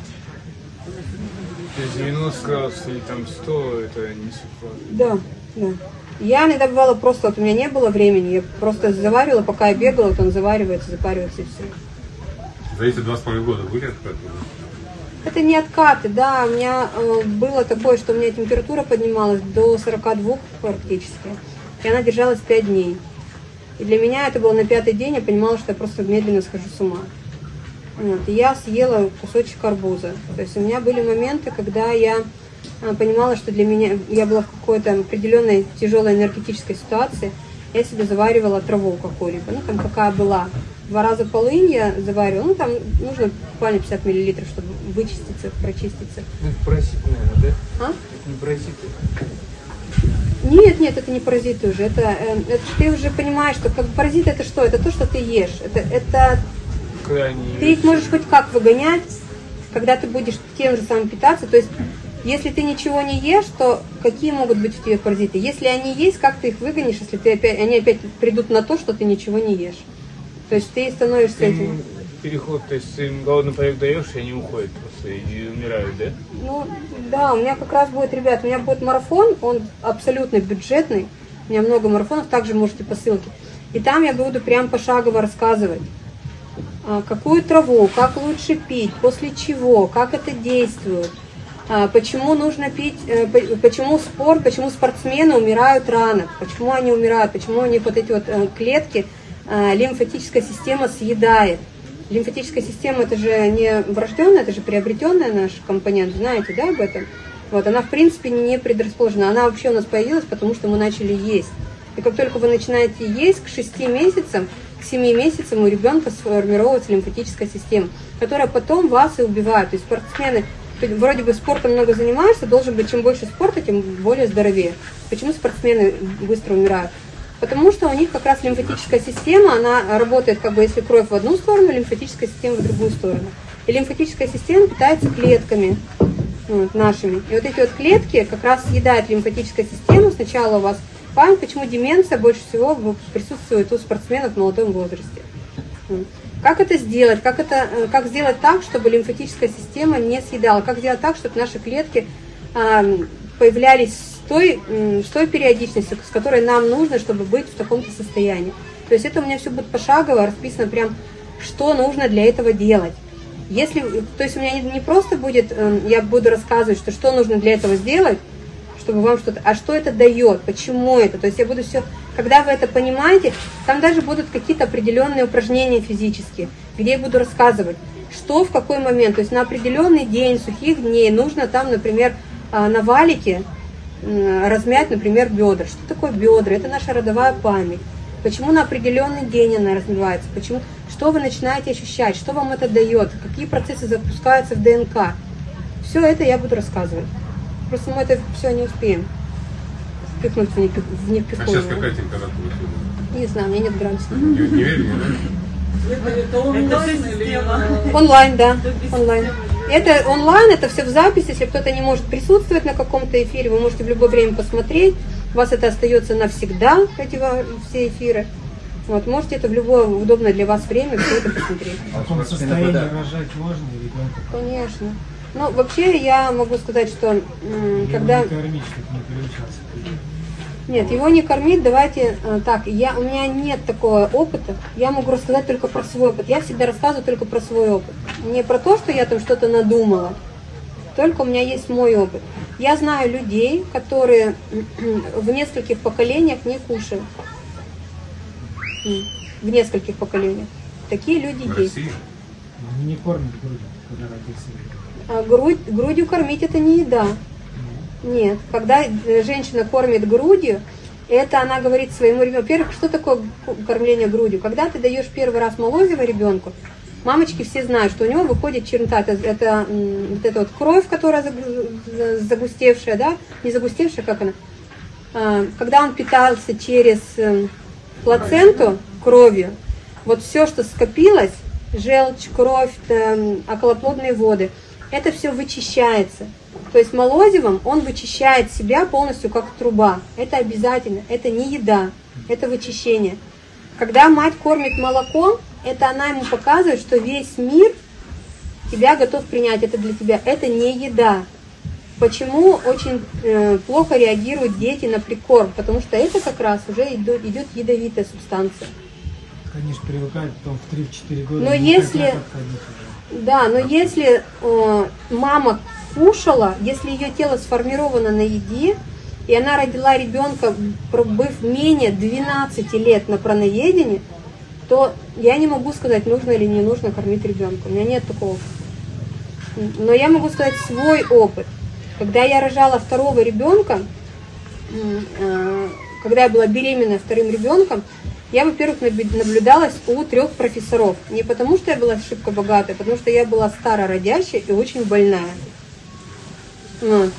То есть девяносто градусов или там сто, это не сухое. Да, да. Я иногда бывало просто, вот у меня не было времени, я просто заваривала, пока я бегала, вот он заваривается, запаривается и все. За эти два с половиной года были откаты? Это не откаты, да, у меня э, было такое, что у меня температура поднималась до сорока двух практически, и она держалась пять дней. И для меня это было на пятый день, я понимала, что я просто медленно схожу с ума. Вот. И я съела кусочек арбуза. То есть у меня были моменты, когда я понимала, что для меня, я была в какой-то определенной тяжелой энергетической ситуации, я себе заваривала траву какую-либо, ну там какая была. Два раза полынь я заваривала, ну там нужно буквально пятьдесят миллилитров, чтобы вычиститься, прочиститься. Ну, это паразит, наверное, да? А? Это не паразиты. Нет, нет, это не паразиты уже. Это, э, это ты уже понимаешь, что как паразит это что? Это то, что ты ешь. Это, это Крайне... ты их можешь хоть как выгонять, когда ты будешь тем же самым питаться. То есть, если ты ничего не ешь, то какие могут быть у тебя паразиты? Если они есть, как ты их выгонишь, если ты опять, они опять придут на то, что ты ничего не ешь? То есть ты становишься Ты этим. им переход, то есть ты им голодный паёк даешь, и они уходят просто и умирают, да? Ну, да, у меня как раз будет, ребят, у меня будет марафон, он абсолютно бюджетный, у меня много марафонов, также можете по ссылке. И там я буду прям пошагово рассказывать, какую траву, как лучше пить, после чего, как это действует, почему нужно пить, почему спорт, почему спортсмены умирают рано, почему они умирают, почему у них вот эти вот клетки, лимфатическая система съедает. Лимфатическая система это же не врожденная, это же приобретенная наш компонент, знаете, да, об этом? Вот, она в принципе не предрасположена, она вообще у нас появилась, потому что мы начали есть. И как только вы начинаете есть, к шести месяцам, к семи месяцам у ребенка сформировывается лимфатическая система, которая потом вас и убивает. То есть спортсмены, вроде бы спортом много занимаешься, должен быть, чем больше спорта, тем более здоровее. Почему спортсмены быстро умирают? Потому что у них как раз лимфатическая система, она работает, как бы, если кровь в одну сторону, лимфатическая система в другую сторону. И лимфатическая система питается клетками вот, нашими. И вот эти вот клетки как раз съедают лимфатическую систему. Сначала у вас память, почему деменция больше всего присутствует у спортсменов в молодом возрасте. Как это сделать? Как, это, как сделать так, чтобы лимфатическая система не съедала? Как сделать так, чтобы наши клетки а, появлялись с той, с той периодичностью, с которой нам нужно, чтобы быть в таком-то состоянии. То есть это у меня все будет пошагово расписано прям, что нужно для этого делать. Если, то есть у меня не, не просто будет, я буду рассказывать, что, что нужно для этого сделать, чтобы вам что-то, а что это дает, почему это. То есть я буду все, когда вы это понимаете, там даже будут какие-то определенные упражнения физические, где я буду рассказывать, что в какой момент. То есть на определенный день сухих дней нужно там, например, на валике размять, например, бедра. Что такое бедра? Это наша родовая память. Почему на определенный день она развивается? Почему? Что вы начинаете ощущать? Что вам это дает? Какие процессы запускаются в ДНК? Все это я буду рассказывать. Просто мы это все не успеем впихнуть в невпихуемое. А сейчас какая температура? Не знаю, у меня нет градусов. Не, не верю, да? Это онлайн или... Онлайн, да, онлайн. Это онлайн, это все в записи, если кто-то не может присутствовать на каком-то эфире, вы можете в любое время посмотреть, у вас это остается навсегда, эти все эфиры. Вот, можете это в любое удобное для вас время все это посмотреть. В каком состоянии рожать можно ребенка? Конечно. Ну, вообще я могу сказать, что м, когда... Не кормить, чтобы не приучался. Нет, его не кормить, давайте э, так, я, у меня нет такого опыта, я могу рассказать только про свой опыт, я всегда рассказываю только про свой опыт, не про то, что я там что-то надумала, только у меня есть мой опыт. Я знаю людей, которые в нескольких поколениях не кушают, в нескольких поколениях, такие люди В есть. России? Они не кормят грудью, когда родился ребенок. А грудь, грудью кормить это не еда. Нет, когда женщина кормит грудью, это она говорит своему ребенку. Во-первых, что такое кормление грудью? Когда ты даешь первый раз молозиво ребенку, мамочки все знают, что у него выходит чернота. Это, это, вот эта вот кровь, которая загустевшая, да? Не загустевшая, как она? Когда он питался через плаценту кровью, вот все, что скопилось, желчь, кровь, околоплодные воды, это все вычищается. То есть молозивом он вычищает себя полностью как труба. Это обязательно, это не еда, это вычищение. Когда мать кормит молоком, это она ему показывает, что весь мир тебя готов принять, это для тебя, это не еда. Почему очень э, плохо реагируют дети на прикорм? Потому что это как раз уже идет, идет ядовитая субстанция. Конечно, привыкают потом в три-четыре года. Но не если, хотят отходить уже. да, но если э, мама кушала, если ее тело сформировано на еде, и она родила ребенка, пробыв менее двенадцати лет на праноедении, то я не могу сказать, нужно или не нужно кормить ребенка. У меня нет такого. Но я могу сказать свой опыт. Когда я рожала второго ребенка, когда я была беременна вторым ребенком, я, во-первых, наблюдалась у трех профессоров. Не потому, что я была шибко богатая, а потому что я была старородящая и очень больная. Вот.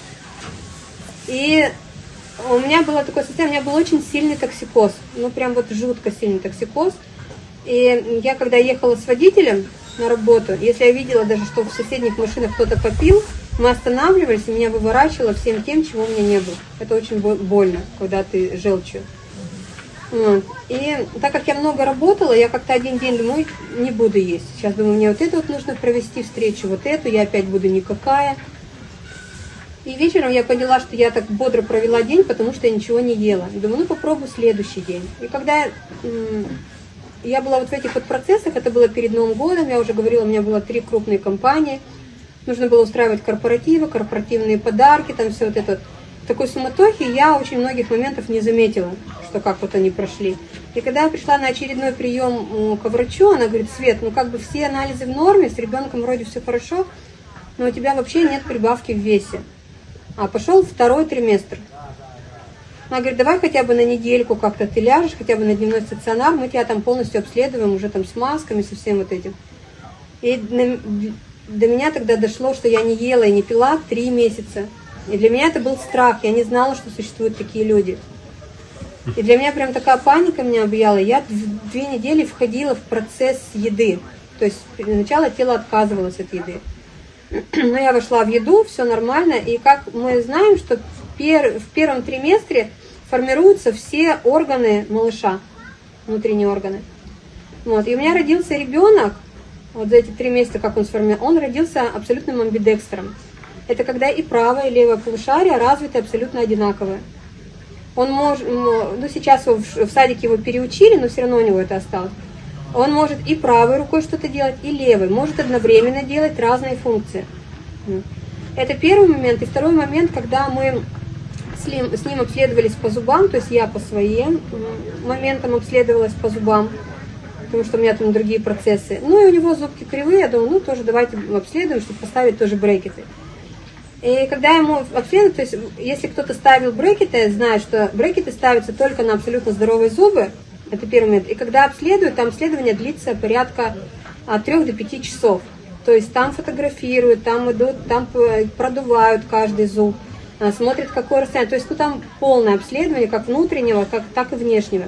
И у меня было такое состояние, у меня был очень сильный токсикоз. Ну, прям вот жутко сильный токсикоз. И я, когда ехала с водителем на работу, если я видела даже, что в соседних машинах кто-то попил, мы останавливались, и меня выворачивало всем тем, чего у меня не было. Это очень больно, когда ты желчью. Вот. И так как я много работала, я как-то один день думаю, не буду есть. Сейчас думаю, мне вот это вот нужно провести встречу, вот эту, я опять буду никакая. И вечером я поняла, что я так бодро провела день, потому что я ничего не ела. И думаю, ну попробую следующий день. И когда я была вот в этих вот процессах, это было перед Новым годом, я уже говорила, у меня было три крупные компании. Нужно было устраивать корпоративы, корпоративные подарки, там все вот это вот. В такой суматохе я очень многих моментов не заметила, что как вот они прошли. И когда я пришла на очередной прием к врачу, она говорит, Свет, ну как бы все анализы в норме, с ребенком вроде все хорошо, но у тебя вообще нет прибавки в весе. А пошел второй триместр. Она говорит, давай хотя бы на недельку как-то ты ляжешь, хотя бы на дневной стационар, мы тебя там полностью обследуем, уже там с масками, со всем вот этим. И до меня тогда дошло, что я не ела и не пила три месяца. И для меня это был страх, я не знала, что существуют такие люди. И для меня прям такая паника меня объяла. Я две недели входила в процесс еды. То есть сначала тело отказывалось от еды. Но я вошла в еду, все нормально. И как мы знаем, что в, пер, в первом триместре формируются все органы малыша, внутренние органы. Вот. И у меня родился ребенок, вот за эти три месяца, как он сформирован, он родился абсолютным амбидекстром. Это когда и правое, и левое полушарие развиты абсолютно одинаковые. Он может, ну сейчас его в, в садике его переучили, но все равно у него это осталось. Он может и правой рукой что-то делать, и левой. Может одновременно делать разные функции. Это первый момент. И второй момент, когда мы с ним, с ним обследовались по зубам, то есть я по своим моментам обследовалась по зубам, потому что у меня там другие процессы. Ну и у него зубки кривые, я думаю, ну тоже давайте обследуем, чтобы поставить тоже брекеты. И когда ему обследуют, то есть если кто-то ставил брекеты, знает, что брекеты ставятся только на абсолютно здоровые зубы, это первый момент. И когда обследуют, там обследование длится порядка от трёх до пяти часов. То есть там фотографируют, там идут, там продувают каждый зуб, смотрят, какое расстояние. То есть ну, там полное обследование, как внутреннего, как, так и внешнего.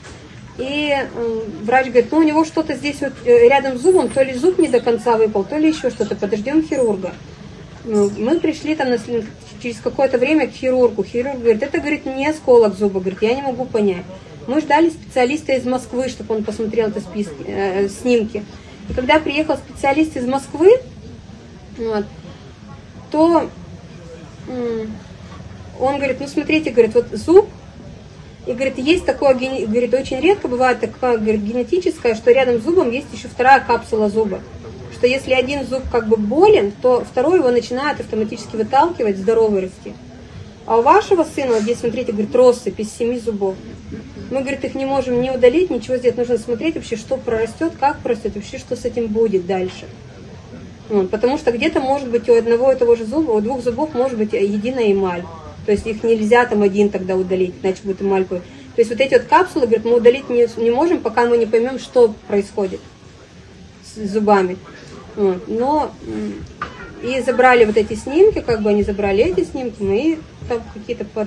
И э, врач говорит, ну у него что-то здесь вот рядом с зубом, то ли зуб не до конца выпал, то ли еще что-то, подождем хирурга. Мы пришли там на, через какое-то время к хирургу. Хирург говорит, это, говорит, не осколок зуба, говорит, я не могу понять. Мы ждали специалиста из Москвы, чтобы он посмотрел это списки, э, снимки. И когда приехал специалист из Москвы, вот, то э, он говорит, ну смотрите, говорит, вот зуб, и говорит, есть такое, говорит, очень редко бывает такое, говорит, генетическое, что рядом с зубом есть еще вторая капсула зуба. Что если один зуб как бы болен, то второй его начинает автоматически выталкивать, здоровый расти. А у вашего сына, вот здесь, смотрите, говорит, россыпь из семи зубов. Мы, говорит, их не можем не удалить, ничего сделать. Нужно смотреть вообще, что прорастет, как прорастет, вообще, что с этим будет дальше. Вот, потому что где-то может быть у одного и того же зуба, у двух зубов может быть единая эмаль. То есть их нельзя там один тогда удалить, иначе будет эмаль. То есть вот эти вот капсулы, говорит, мы удалить не, не можем, пока мы не поймем, что происходит с зубами. Вот, но и забрали вот эти снимки, как бы они забрали эти снимки, мы там какие-то под,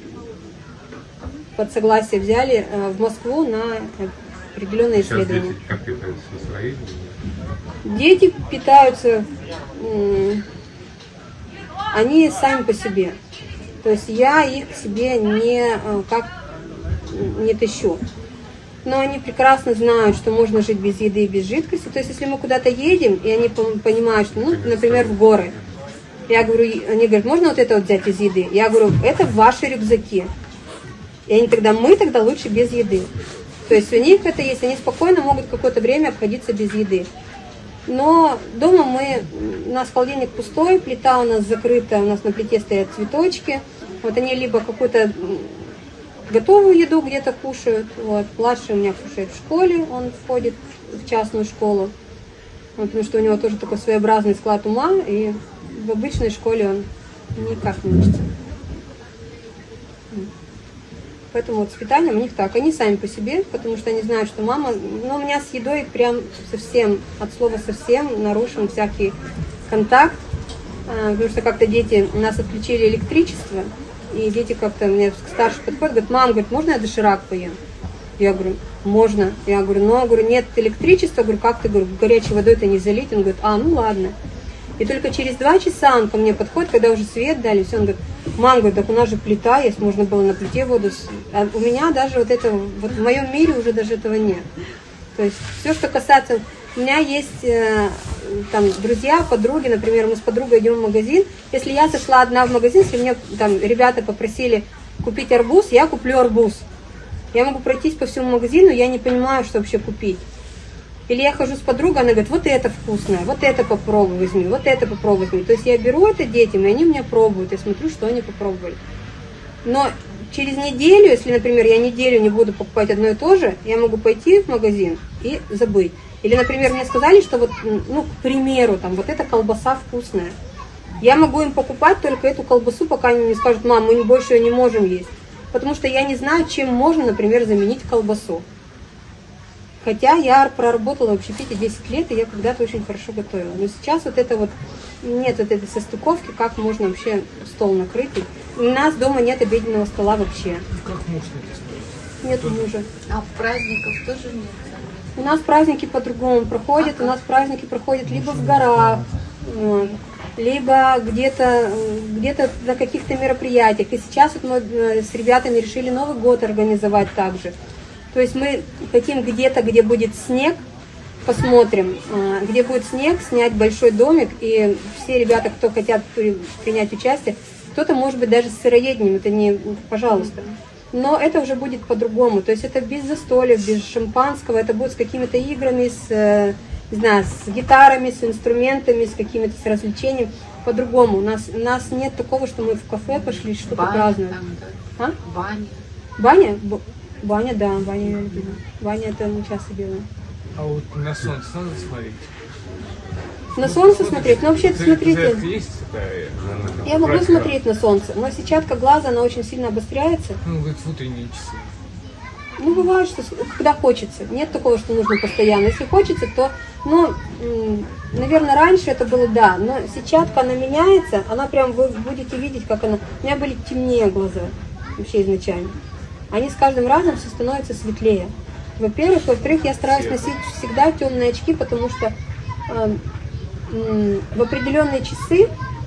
под согласие взяли э, в Москву на определенные сейчас исследования. Дети как питаются свои? Дети питаются, э, они сами по себе. То есть я их к себе не, э, как, не тащу. Но они прекрасно знают, что можно жить без еды и без жидкости. То есть, если мы куда-то едем, и они понимают, что, ну, например, в горы, я говорю, они говорят, можно вот это вот взять из еды? Я говорю, это ваши рюкзаки. И они тогда, мы тогда лучше без еды. То есть, у них это есть, они спокойно могут какое-то время обходиться без еды. Но дома мы, у нас холодильник пустой, плита у нас закрыта, у нас на плите стоят цветочки. Вот они либо какую-то м, готовую еду где-то кушают. Вот. Младший у меня кушает в школе, он входит в частную школу. Вот, потому что у него тоже такой своеобразный склад ума, и в обычной школе он никак не учится. Поэтому вот с питанием у них так. Они сами по себе, потому что они знают, что мама... Ну, у меня с едой прям совсем, от слова совсем, нарушен всякий контакт. А, потому что как-то дети... У нас отключили электричество, и дети как-то мне старший подходит, говорит, мам, говорит, можно я доширак поем? Я говорю, можно. Я говорю, но, говорю, нет электричества. Говорю, как ты, говорю, горячей водой-то не залить? Он говорит, а, ну ладно. И только через два часа он ко мне подходит, когда уже свет дали, все, он говорит, мам, говорит, так у нас же плита есть, можно было на плите воду. А у меня даже вот этого, вот в моем мире уже даже этого нет. То есть все, что касается... У меня есть э, там друзья, подруги, например, мы с подругой идем в магазин. Если я зашла одна в магазин, если мне там ребята попросили купить арбуз, я куплю арбуз. Я могу пройтись по всему магазину, я не понимаю, что вообще купить. Или я хожу с подругой, она говорит, вот это вкусное, вот это попробуй возьми, вот это попробуй возьми. То есть я беру это детям, и они меня пробуют, я смотрю, что они попробовали. Но через неделю, если, например, я неделю не буду покупать одно и то же, я могу пойти в магазин и забыть. Или, например, мне сказали, что вот, ну, к примеру, там, вот эта колбаса вкусная. Я могу им покупать только эту колбасу, пока они не скажут, мам, мы больше ее не можем есть. Потому что я не знаю, чем можно, например, заменить колбасу. Хотя я проработала в общепите десять лет, и я когда-то очень хорошо готовила. Но сейчас вот это вот, нет вот этой состыковки, как можно вообще стол накрыть. У нас дома нет обеденного стола вообще. Как муж на Нет мужа. А праздников тоже нет? У нас праздники по-другому проходят. У нас праздники проходят либо в горах, вот, либо где-то где-то на каких-то мероприятиях. И сейчас вот мы с ребятами решили Новый год организовать также. То есть мы хотим где-то, где будет снег, посмотрим, где будет снег, снять большой домик. И все ребята, кто хотят принять участие, кто-то, может быть, даже с сыроедением, это не, пожалуйста. Но это уже будет по-другому. То есть это без застолья, без шампанского, это будет с какими-то играми, с, не знаю, с гитарами, с инструментами, с какими-то с развлечениями. По-другому. У нас, у нас нет такого, что мы в кафе пошли, что-то празднуем. Там, да. А? Баня. Баня? Б- Баня, да, баня я люблю. Баня это мы часто делаем. А вот на солнце надо смотреть? На солнце смотреть? Ну вообще, смотрите. Есть такая? Я могу смотреть на солнце, но сетчатка глаза, она очень сильно обостряется. Ну, говорит, в утренние часы. Ну, бывает, что когда хочется. Нет такого, что нужно постоянно. Если хочется, то, ну, наверное, раньше это было, да, но сетчатка, она меняется, она прям, вы будете видеть, как она... У меня были темнее глаза, вообще изначально. Они с каждым разом все становятся светлее. Во-первых, во-вторых, я стараюсь носить всегда темные очки, потому что э, э, в определенные часы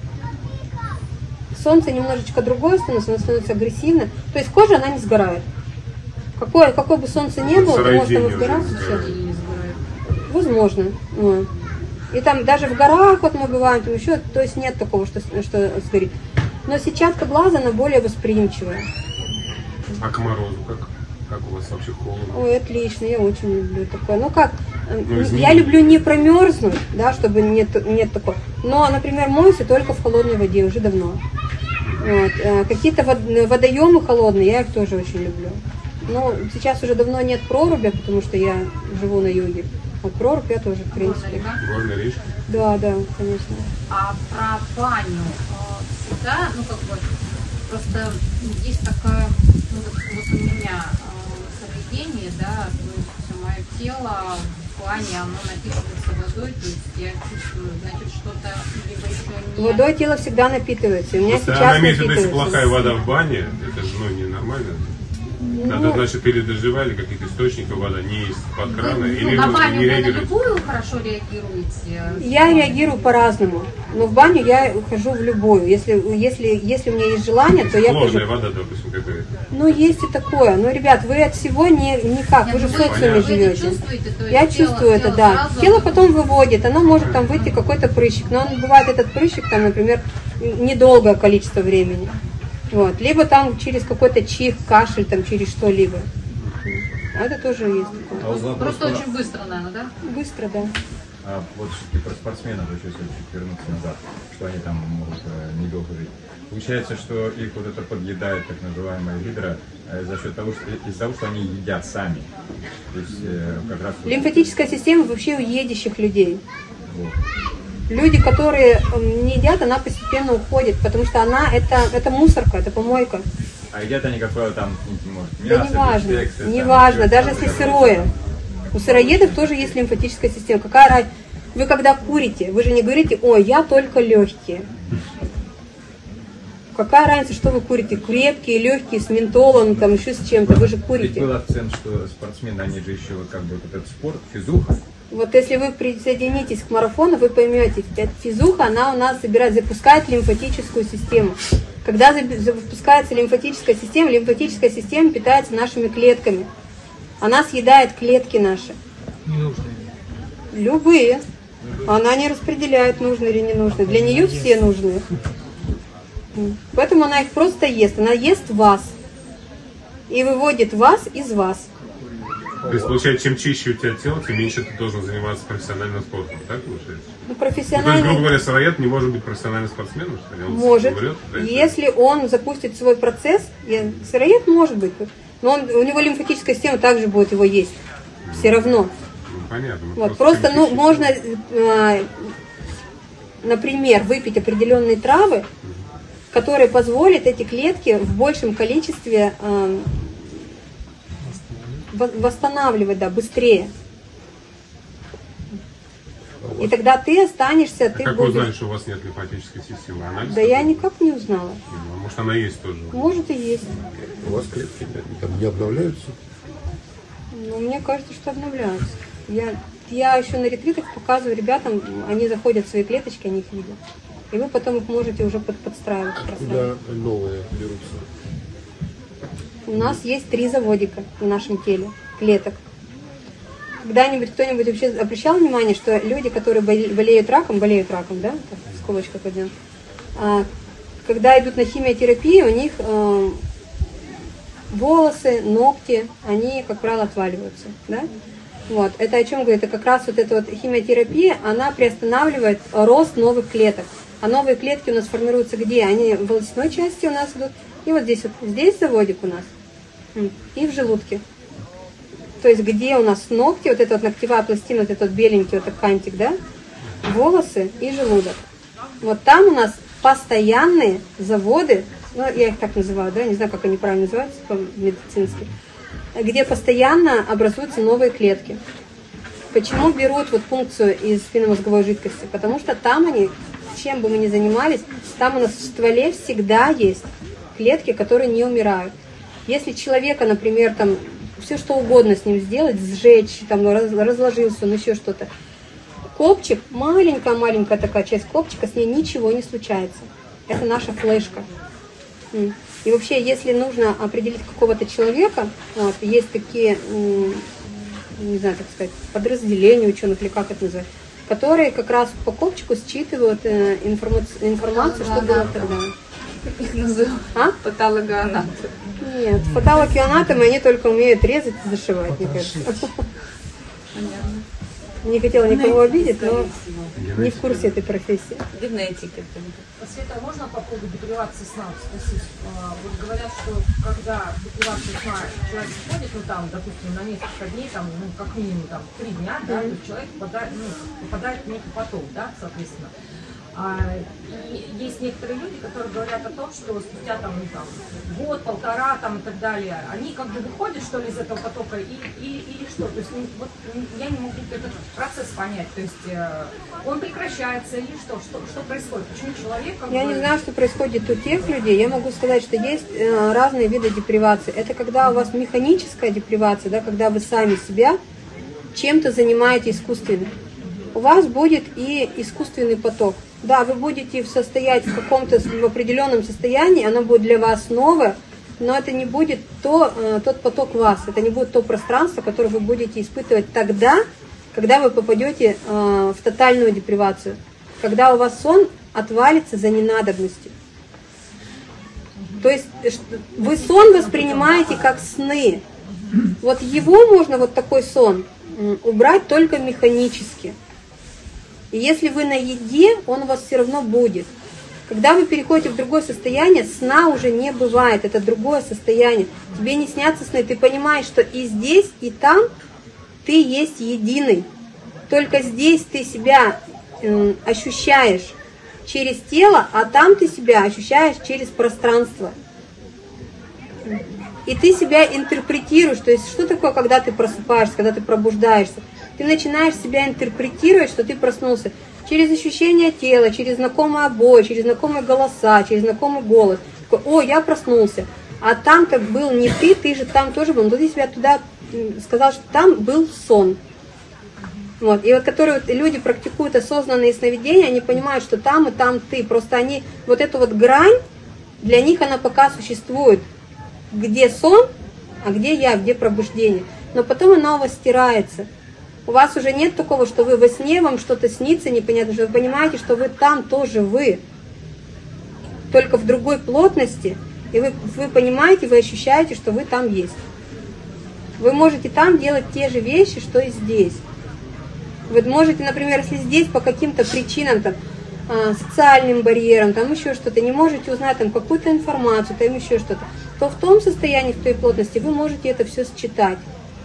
солнце немножечко другое становится, оно становится агрессивно. То есть кожа, она не сгорает. Какое, какое бы солнце ни было, то может оно сгораться, все. Возможно. Вот. И там даже в горах, вот мы бываем, там еще, то есть нет такого, что, что сгорит. Но сетчатка глаза, она более восприимчивая. А к морозу как? Как у вас вообще холодно? Ой, отлично, я очень люблю такое. Ну как, Ну, я люблю не промерзнуть, да, чтобы нет, нет такого. Но, например, моюсь только в холодной воде уже давно. Вот. Какие-то водоемы холодные, я их тоже очень люблю. Но сейчас уже давно нет проруби, потому что я живу на юге. А прорубь я тоже, в принципе. Горная речка? Да, да, конечно. А про баню э, всегда, ну как бы, просто есть такое, ну, вот, вот у меня э, соведение, да, то есть мое тело в бане, оно напитывается водой, то есть я чувствую, значит, что-то либо еще не... Водой тело всегда напитывается, и у меня Просто сейчас она имеет в виду, если напитывается. плохая вода в бане, это же, ну, ненормально. Надо, значит, или доживали каких-то источников вода, не из-под крана, Ну, или на вы баню не вы на реагируете. любую хорошо реагируете? Я реагирую по-разному, но в баню я хожу в любую. Если, если, если у меня есть желание, то я хожу. Сложная вода, допустим, какая-то. Ну, есть и такое. Но, ребят, вы от всего не, никак, вы же в социуме живете. Чувствуете, то есть Я тело- чувствую это, тело да. сразу- Тело потом выводит, оно может там выйти какой-то прыщик, но он, бывает этот прыщик, там, например, недолгое количество времени. Вот. Либо там через какой-то чих, кашель, там, через что-либо. А это тоже есть такое. Просто очень быстро, наверное, да? Быстро, да. А вот все-таки про спортсменов еще если чуть вернуться назад, что они там могут э, недолго жить. Получается, что их вот это подъедает так называемая гидра э, за счет того, что из-за того, что они едят сами. То есть э, как раз вот... Лимфатическая система вообще у едящих людей. Вот. Люди, которые не едят, она постепенно уходит, потому что она это, это мусорка, это помойка. А едят они, как правило, там, может, Да мясо, не важно, бифштексы, не там, важно, всё, даже там, если там, сырое. там. У сыроедов тоже есть лимфатическая система. Какая разница? Вы когда курите, вы же не говорите, ой, я только легкие. Какая разница, что вы курите? Крепкие, легкие, с ментолом, там еще с чем-то. Вы же Ведь курите. был акцент, что спортсмены, они же еще вот как бы вот этот спорт, физуха. Вот если вы присоединитесь к марафону, вы поймете, эта физуха, она у нас собирает, запускает лимфатическую систему. Когда запускается лимфатическая система, лимфатическая система питается нашими клетками. Она съедает клетки наши. Ненужные. Любые. Она не распределяет, нужные или не нужные. Для нее все нужные. Поэтому она их просто ест. Она ест вас. И выводит вас из вас. То есть, получается, чем чище у тебя тело, тем меньше ты должен заниматься профессиональным спортом. Так получается? Ну, Ну, то есть, профессиональный... грубо говоря, сыроед не может быть профессиональным спортсменом, что ли? Он Может. умрет, да, Если он запустит свой процесс, я- сыроед может быть, но он, у него лимфатическая система также будет его есть. Все равно. Ну, понятно. Вот, просто, ну, чем можно, э, например, выпить определенные травы, которые позволят эти клетки в большем количестве э, во- восстанавливать, да, быстрее. И тогда ты останешься, А ты как вы будешь... узнали, что у вас нет лимфатической системы? Анализ Да такой? я никак не узнала. Ну, а может, она есть тоже? Может и есть. У вас клетки там не обновляются? Ну, мне кажется, что обновляются. Я, я еще на ретритах показываю ребятам, они заходят в свои клеточки, они их видят. И вы потом их можете уже под, подстраивать. Куда новые берутся? У нас есть три заводика в нашем теле, клеток. Когда-нибудь кто-нибудь вообще обращал внимание, что люди, которые болеют раком, болеют раком, да, так, в скобочках один, а, когда идут на химиотерапию, у них э, волосы, ногти, они, как правило, отваливаются, да? Вот. Это о чем говорит? Это как раз вот эта вот химиотерапия, она приостанавливает рост новых клеток. А новые клетки у нас формируются где? Они в волосяной части у нас идут, и вот здесь вот, здесь заводик у нас, и в желудке. То есть где у нас ногти, вот эта вот ногтевая пластина, вот этот вот беленький вот этот кантик, да, волосы и желудок. Вот там у нас постоянные заводы, ну я их так называю, да, не знаю, как они правильно называются по-медицински, где постоянно образуются новые клетки. Почему берут вот пункцию из спинномозговой жидкости? Потому что там они, чем бы мы ни занимались, там у нас в стволе всегда есть клетки, которые не умирают. Если человека, например, там все что угодно с ним сделать, сжечь, там разложился, ну еще что-то. Копчик, маленькая-маленькая такая часть копчика, с ней ничего не случается. Это наша флешка. И вообще, если нужно определить какого-то человека, вот, есть такие, не знаю, так сказать, подразделения ученых, или как это называется, которые как раз по копчику считывают информацию, информацию что было тогда. Их называют а? патологоанатомы. Нет, патологоанатомы, они только умеют резать и зашивать, мне кажется. Не хотела никого обидеть, но не в курсе этой профессии. Генетики. Света, можно по поводу депривации сна спросить? Вот говорят, что когда депривация сна человек сходит, ну там, допустим, на несколько дней, там, ну как минимум там три дня, да, то человек попадает, ну, попадает в некий поток, да, соответственно. А, и есть некоторые люди, которые говорят о том, что спустя там, ну, там год, полтора там, и так далее, они как бы выходят что ли из этого потока и, и, или что? То есть ну, вот, я не могу этот процесс понять. То есть э, он прекращается или что? Что, что происходит? Почему человек как Я бы... не знаю, что происходит у тех людей. Я могу сказать, что есть э, разные виды депривации. Это когда у вас механическая депривация, да, когда вы сами себя чем-то занимаете искусственно. У вас будет и искусственный поток. Да, вы будете в состоять в каком-то в определенном состоянии, оно будет для вас новое, но это не будет то, э, тот поток вас, это не будет то пространство, которое вы будете испытывать тогда, когда вы попадете э, в тотальную депривацию, когда у вас сон отвалится за ненадобностью. То есть вы сон воспринимаете как сны. Вот его можно, вот такой сон, убрать только механически. И если вы на еде, он у вас все равно будет. Когда вы переходите в другое состояние, сна уже не бывает, это другое состояние. Тебе не снятся сны, ты понимаешь, что и здесь, и там ты есть единый. Только здесь ты себя э, ощущаешь через тело, а там ты себя ощущаешь через пространство. И ты себя интерпретируешь, то есть что такое, когда ты просыпаешься, когда ты пробуждаешься? Ты начинаешь себя интерпретировать, что ты проснулся через ощущение тела, через знакомый обои, через знакомые голоса, через знакомый голос. Такой, о, я проснулся. А там-то был не ты, ты же там тоже был, но ты себя туда сказал, что там был сон. Вот. И вот которые вот люди практикуют осознанные сновидения, они понимают, что там и там ты. Просто они, вот эту вот грань, для них она пока существует. Где сон, а где я, где пробуждение. Но потом она у вас стирается. У вас уже нет такого, что вы во сне, вам что-то снится непонятно, что вы понимаете, что вы там тоже вы. Только в другой плотности. И вы, вы понимаете, вы ощущаете, что вы там есть. Вы можете там делать те же вещи, что и здесь. Вы можете, например, если здесь по каким-то причинам, там, социальным барьерам, там еще что-то, не можете узнать там какую-то информацию, там еще что-то, то в том состоянии, в той плотности вы можете это все считать.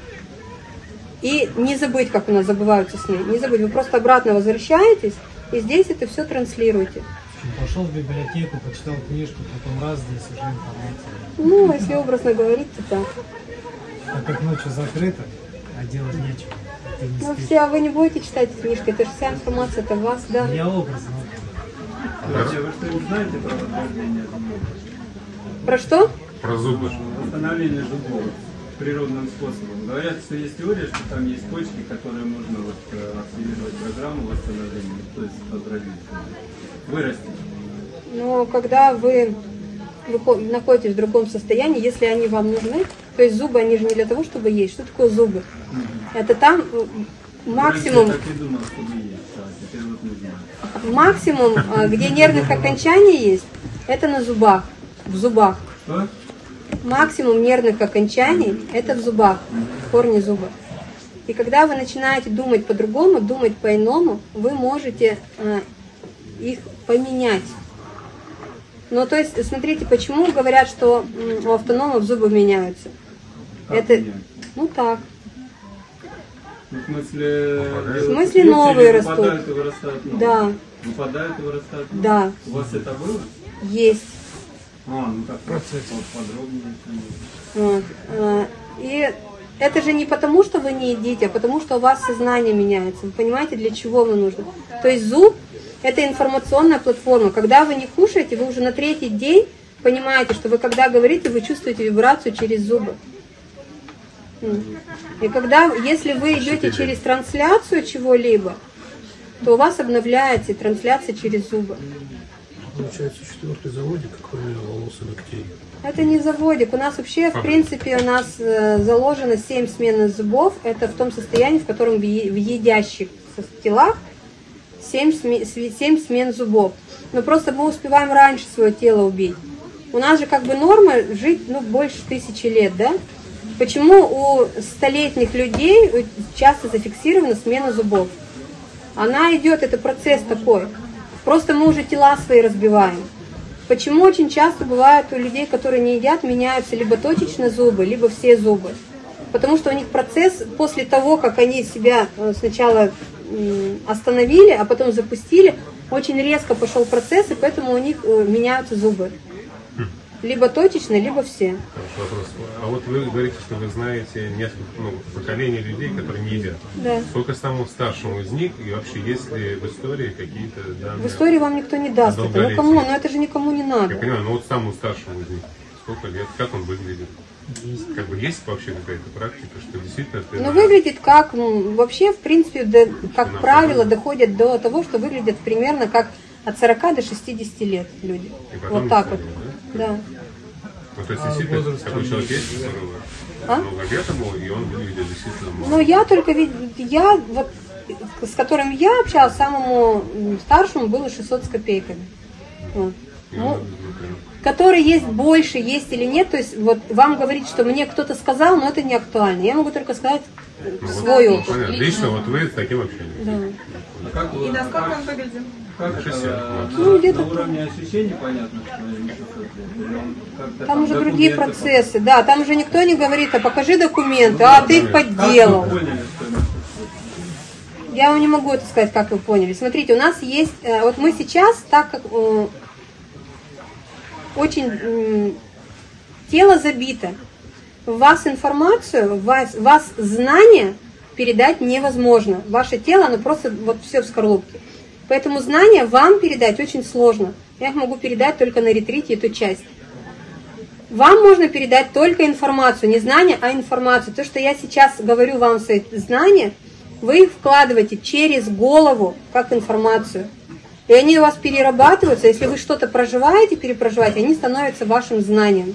И не забыть, как у нас забываются сны, не забыть, вы просто обратно возвращаетесь, и здесь это все транслируете. Пошел в библиотеку, почитал книжку, потом раз, здесь уже информация. Ну, если образно говорить, то так. Так как ночью закрыто, а делать нечего. Ну все, а вы не будете читать книжки, это же вся информация, это вас, да. Я образно. Короче, вы что-нибудь знаете про восстановление зубов? Про что? Про зубы. Восстановление зубов природным способом. Говорят, что есть теория, что там есть точки, которые можно вот активировать программу восстановления, то есть возродить, вырастить. Но когда вы, вы находитесь в другом состоянии, если они вам нужны, то есть зубы, они же не для того, чтобы есть. Что такое зубы? Mm-hmm. Это там максимум... Я так и думал, чтобы есть, а теперь вот не знаю. Максимум, где нервных окончаний есть, это на зубах, в зубах. Что? Максимум нервных окончаний это в зубах, в корне зуба. И когда вы начинаете думать по-другому, думать по-иному, вы можете э, их поменять. Ну, то есть, смотрите, почему говорят, что у автономов зубы меняются. Как это, меняются? ну так. Ну, в смысле, в смысле новые растут. Выпадают и вырастают новые? Да. Выпадают и вырастают новые? Да. У вас это было? Есть. А, ну как процесс, вот подробнее. Вот. И это же не потому, что вы не едите, а потому, что у вас сознание меняется. Вы понимаете, для чего вам нужно. То есть зуб – это информационная платформа. Когда вы не кушаете, вы уже на третий день понимаете, что вы когда говорите, вы чувствуете вибрацию через зубы. И когда, если вы идете через трансляцию чего-либо, то у вас обновляется трансляция через зубы. Получается, четвертый заводик, кроме волос и ногтей. Это не заводик. У нас вообще, в принципе, у нас заложено семь смен зубов. Это в том состоянии, в котором в едящих телах семь смен зубов. Но просто мы успеваем раньше свое тело убить. У нас же как бы норма жить ну, больше тысячи лет, да? Почему у столетних людей часто зафиксирована смена зубов? Она идет, это процесс такой. Просто мы уже тела свои разбиваем. Почему очень часто бывает у людей, которые не едят, меняются либо точечно зубы, либо все зубы? Потому что у них процесс после того, как они себя сначала остановили, а потом запустили, очень резко пошел процесс, и поэтому у них меняются зубы. Либо точечно, либо все. Хороший вопрос. А вот вы говорите, что вы знаете несколько ну, поколений людей, которые не едят. Да. Сколько самому старшему из них, и вообще есть ли в истории какие-то данные? В истории вам никто не даст это. Ну кому? Ну это же никому не надо. Я понимаю, но вот самому старшему из них сколько лет, как он выглядит? Есть. Как бы есть вообще какая-то практика, что действительно... Ты ну выглядит как, вообще в принципе, до, как на правило, доходит до того, что выглядят примерно как от сорока до шестидесяти лет люди. Вот так вот. Да? Да. Ну, то есть, действительно, такой человек есть, которого а? много лет ему, и он выглядит действительно много. Ну, я только, я, вот, с которым я общалась, самому старшему было шестьсот с копейками. Вот. Ну, который есть больше, есть или нет, то есть, вот, вам говорить, что мне кто-то сказал, но это не актуально. Я могу только сказать ну, свой вот, опыт. Ну, лично вот вы с таким общением. Да. Как, И насколько как, он выглядит? как это, э, Ну, на, где-то на уровне ощущений понятно, что несет? Или он как-то Там уже другие документы процессы, да, там уже никто не говорит, а покажи документы, а ты их подделал. Как вы поняли, что это? Я вам не могу это сказать, как вы поняли. Смотрите, у нас есть, э, вот мы сейчас, так как э, очень э, тело забито, в вас информацию, в вас, в вас знания передать невозможно. Ваше тело, оно просто вот все в скорлупке. Поэтому знания вам передать очень сложно. Я их могу передать только на ретрите эту часть. Вам можно передать только информацию, не знания, а информацию. То, что я сейчас говорю вам, свои знания, вы их вкладываете через голову, как информацию. И они у вас перерабатываются. Если вы что-то проживаете, перепроживаете, они становятся вашим знанием.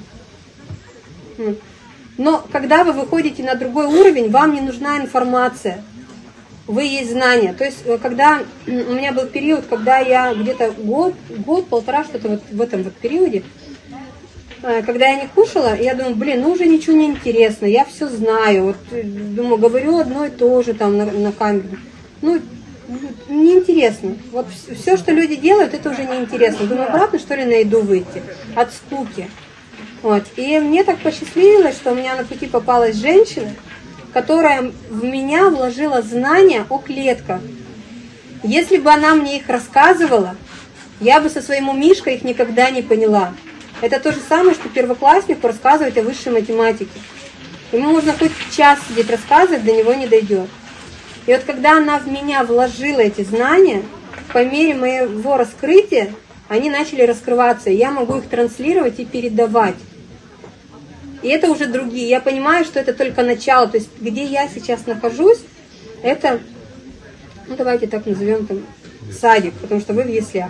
Но когда вы выходите на другой уровень, вам не нужна информация. Вы есть знания. То есть, когда у меня был период, когда я где-то год, год, полтора, что-то вот в этом вот периоде, когда я не кушала, я думаю, блин, ну уже ничего не интересно, я все знаю. Вот, думаю, говорю одно и то же там на, на камеру. Ну, неинтересно. Вот все, что люди делают, это уже неинтересно. Думаю, обратно, что ли, на еду выйти? От скуки. Вот. И мне так посчастливилось, что у меня на пути попалась женщина, которая в меня вложила знания о клетках. Если бы она мне их рассказывала, я бы со своим мишкой их никогда не поняла. Это то же самое, что первокласснику рассказывать о высшей математике. Ему можно хоть час сидеть рассказывать, до него не дойдет. И вот когда она в меня вложила эти знания, по мере моего раскрытия, они начали раскрываться. И я могу их транслировать и передавать. И это уже другие. Я понимаю, что это только начало. То есть, где я сейчас нахожусь, это, ну давайте так назовем, там, садик, потому что вы в яслях.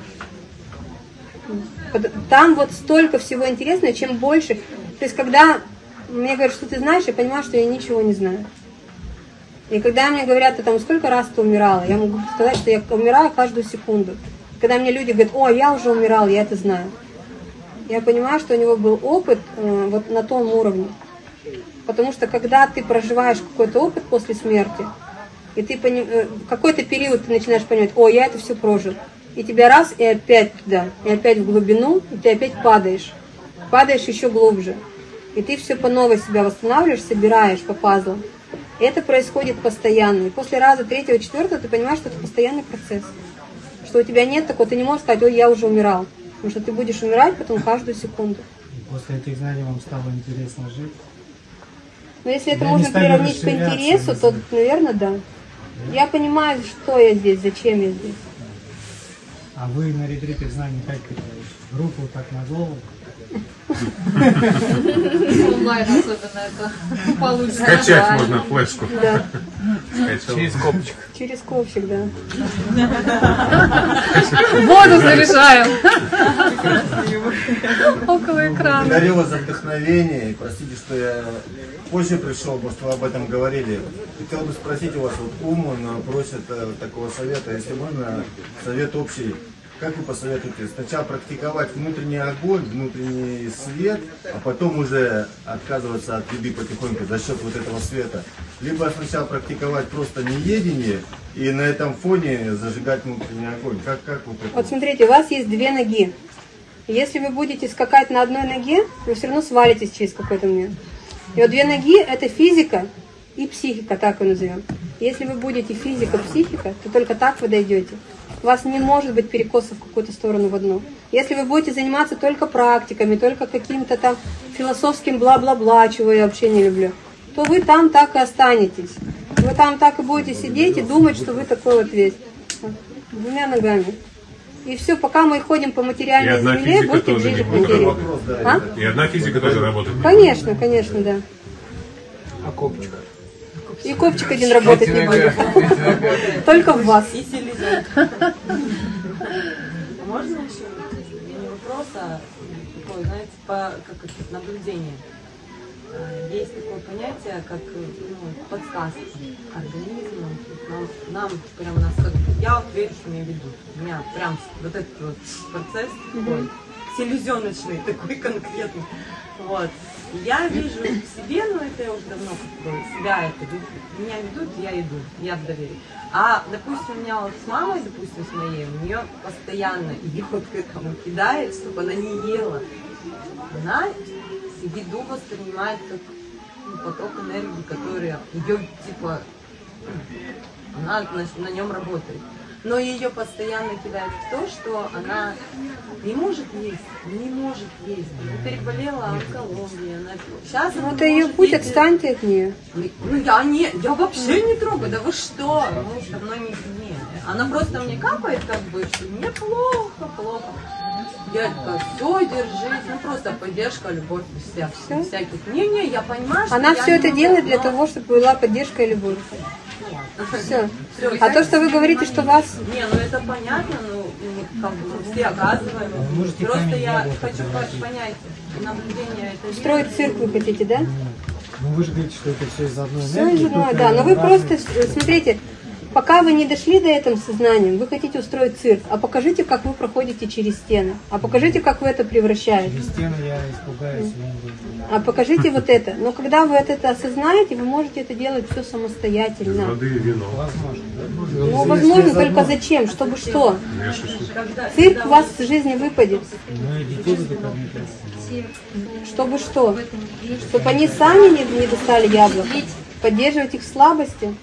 Там вот столько всего интересного, чем больше. То есть, когда мне говорят, что ты знаешь, я понимаю, что я ничего не знаю. И когда мне говорят, а там, сколько раз ты умирала, я могу сказать, что я умираю каждую секунду. Когда мне люди говорят, о, я уже умирал, я это знаю. Я понимаю, что у него был опыт э, вот на том уровне. Потому что когда ты проживаешь какой-то опыт после смерти, и ты пони... э, в какой-то период ты начинаешь понимать, о, я это все прожил. И тебя раз, и опять туда, и опять в глубину, и ты опять падаешь. Падаешь еще глубже. И ты все по новой себя восстанавливаешь, собираешь по пазлам. И это происходит постоянно. И после раза третьего, четвертого ты понимаешь, что это постоянный процесс. Что у тебя нет такого, ты не можешь сказать, ой, я уже умирал. Потому что ты будешь умирать потом каждую секунду. И после этих знаний вам стало интересно жить? Но если это можно приравнять к интересу, то, наверное, да. Я понимаю, что я здесь, зачем я здесь. А вы на ретрите знаний как это? Руку так на голову? Онлайн особенно это получится. Скачать можно флешку. Да. Через копчик. Через ковчик, да. Воду заряжаем. Около экрана. Благодарю вас за вдохновение. И простите, что я позже пришел, может, вы об этом говорили. Хотел бы спросить у вас, вот Уман просит э, такого совета, если можно, совет общий. Как вы посоветуете сначала практиковать внутренний огонь, внутренний свет, а потом уже отказываться от еды потихоньку за счет вот этого света? Либо сначала практиковать просто неедение и на этом фоне зажигать внутренний огонь? Как, как вот это? Вот смотрите, у вас есть две ноги. Если вы будете скакать на одной ноге, вы все равно свалитесь через какой-то момент. И вот две ноги – это физика и психика, так и назовем. Если вы будете физика-психика, то только так вы дойдете. У вас не может быть перекоса в какую-то сторону в одну. Если вы будете заниматься только практиками, только каким-то там философским бла-бла-бла, чего я вообще не люблю, то вы там так и останетесь. Вы там так и будете сидеть и думать, что вы такой вот весь. Двумя ногами. И все, пока мы ходим по материальной земле, будете ближе к материи. А? И одна физика тоже работает. Конечно, конечно, да. А копчик? И копчик один работать не будет. Только в вас. Можно еще не вопрос, а такое, знаете, по как это, наблюдение. Есть такое понятие, как ну, подсказка организма. Нам, нам прям нас как я вот верю, что меня ведут. У меня прям вот этот вот процесс такой селезеночный, такой конкретный. Вот. Я вижу в себе, ну это я уже давно как бы себя это веду. Меня ведут, я иду, я в доверии. А, допустим, у меня вот с мамой, допустим, с моей, у нее постоянно идет к этому, кидает, чтобы она не ела. Она еду воспринимает как ну, поток энергии, который идет, типа, она на, на нем работает. Но ее постоянно кидает в то, что она не может есть, не может есть. Она переболела онкологией. Она... Сейчас Ну, она это ее может путь, есть... отстаньте от нее. Ну, я не, я вообще не трогаю, да вы что? Ну, со мной не, не. Она просто мне капает, как бы, что мне плохо, плохо. Я такая, все, держись, ну просто поддержка, любовь, вся, всяких. Не-не, я понимаю, что Она я все это не делает могу, для но... того, чтобы была поддержка и любовь. Все. Всё, А то, что вы говорите, что вас... Не, ну это понятно, ну мы как бы мы все оказываем. можете Просто камень я яблоко хочу предложить? понять наблюдение это. Строить цирк вы хотите, да? Ну вы же говорите, что это все из одной Все энергии. из одного, только да. Но вы разные- просто, э, смотрите, пока вы не дошли до этого сознанием, вы хотите устроить цирк, а покажите, как вы проходите через стены, а покажите, как вы это превращаете. Через стену я испугаюсь. я не буду. А покажите вот это. Но когда вы это осознаете, вы можете это делать все самостоятельно. Воды и вино. Возможно. Ну, возможно, только зачем? Чтобы что? Цирк у вас с жизни выпадет. Ну и детей буду кормить. Чтобы что? Чтобы они сами не, не достали яблоко. Поддерживать их в слабости.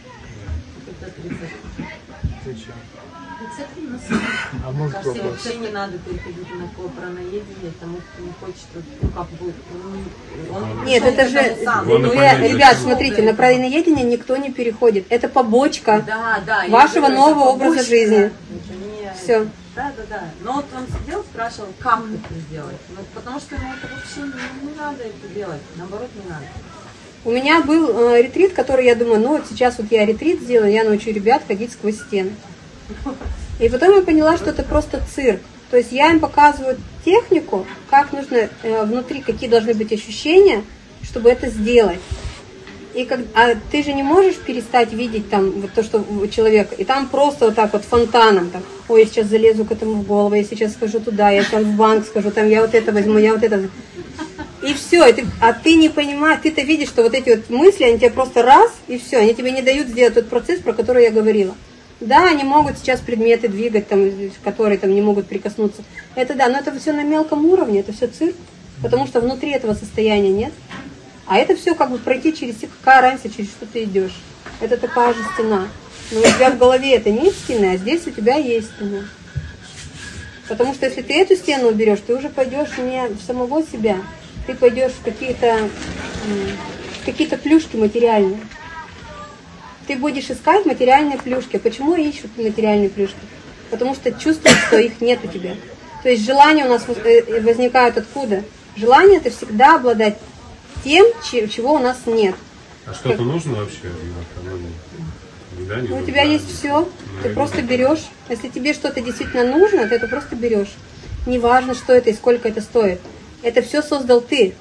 А может Кажется, вообще не надо переходить на праноедение, тому, кто не хочет, ну как бы, он Нет, это же, ну, я- ребят, смотрите, на праноедение никто не переходит. Это побочка да, да, вашего это нового побочка. образа жизни. Это не- Все. Да, да, да. Но вот он сидел, спрашивал, как это сделать. Ну, потому что ему это вообще не, не надо это делать. Наоборот, не надо. У меня был э, ретрит, который я думаю, ну вот сейчас вот я ретрит сделаю, я научу ребят ходить сквозь стены. И потом я поняла, что это просто цирк. То есть я им показываю технику, как нужно э, внутри, какие должны быть ощущения, чтобы это сделать. И как, а ты же не можешь перестать видеть там вот то, что у человека, и там просто вот так вот фонтаном, там, ой, я сейчас залезу к этому в голову, я сейчас схожу туда, я там в банк схожу, там я вот это возьму, я вот это. И все, и ты, а ты не понимаешь, ты-то видишь, что вот эти вот мысли, они тебе просто раз, и все, они тебе не дают сделать тот процесс, про который я говорила. Да, они могут сейчас предметы двигать, там, которые там не могут прикоснуться. Это да, но это все на мелком уровне, это все цирк, потому что внутри этого состояния нет. А это все как бы пройти через, какая разница, через что ты идешь. Это такая же стена. Но у тебя в голове это не стена, а здесь у тебя есть стена. Потому что если ты эту стену уберешь, ты уже пойдешь не в самого себя, ты пойдешь в какие-то какие-то плюшки материальные. Ты будешь искать материальные плюшки. Почему ищут материальные плюшки? Потому что чувствуют, что их нет у тебя. То есть желания у нас возникают откуда? Желание это всегда обладать тем, чего у нас нет. А что-то как... нужно вообще? Да, не ну, у тебя есть все, ты просто берешь. Если тебе что-то действительно нужно, ты это просто берешь. Неважно, что это и сколько это стоит. Это все создал ты.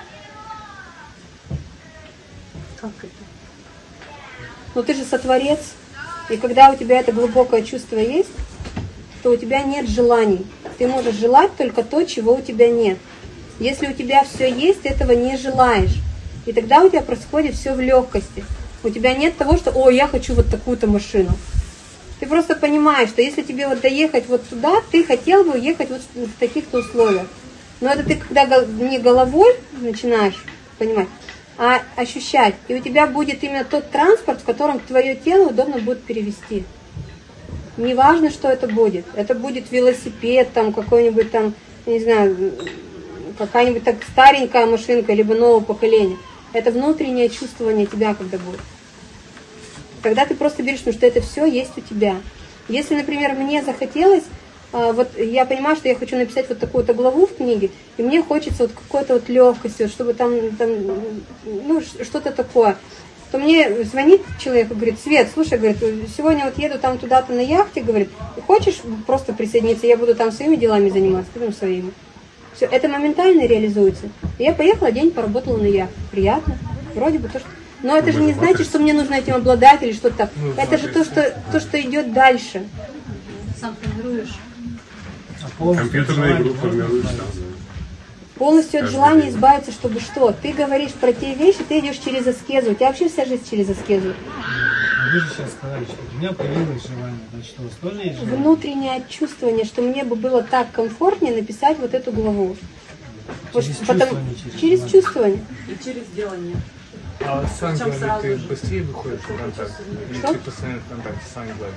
Как это? Ну ты же сотворец. И когда у тебя это глубокое чувство есть, то у тебя нет желаний. Ты можешь желать только то, чего у тебя нет. Если у тебя все есть, ты этого не желаешь. И тогда у тебя происходит все в легкости. У тебя нет того, что, о, я хочу вот такую-то машину. Ты просто понимаешь, что если тебе вот доехать вот туда, ты хотел бы ехать вот в таких-то условиях. Но это ты когда не головой начинаешь понимать, а ощущать. И у тебя будет именно тот транспорт, в котором твое тело удобно будет перевести. Неважно, что это будет. Это будет велосипед, там какой-нибудь там, не знаю, какая-нибудь так старенькая машинка, либо нового поколения. Это внутреннее чувствование тебя когда будет. Тогда ты просто берешь, потому что это все есть у тебя. Если, например, мне захотелось, вот я понимаю, что я хочу написать вот такую-то главу в книге, и мне хочется вот какой-то вот легкости, вот чтобы там, там ну, что-то такое, то мне звонит человек и говорит, Свет, слушай, говорит, сегодня вот еду там туда-то на яхте, говорит, хочешь просто присоединиться, я буду там своими делами заниматься, ты там своими. Все, это моментально реализуется. И я поехала, день поработала на яхте. Приятно, вроде бы то, что... Но это же не значит, что мне нужно этим обладать или что-то так. Это же то, что, то, что идет дальше. Сам формируешь. Компьютерную игру формируешь сам. Полностью от Каждый желания день. избавиться, чтобы что? Ты говоришь про те вещи, ты идешь через аскезу. У тебя вообще вся жизнь через аскезу. А вы же сейчас сказали, что у меня появилось желание. Значит, у вас тоже есть желание? Внутреннее чувствование, что мне бы было так комфортнее написать вот эту главу. Через Вот потому- чувствование, через через желание. чувствование. И через делание. А с Причем ангелами сразу ты же. быстрее выходишь в контакт? Или Что? ты постоянно в контакте с ангелами?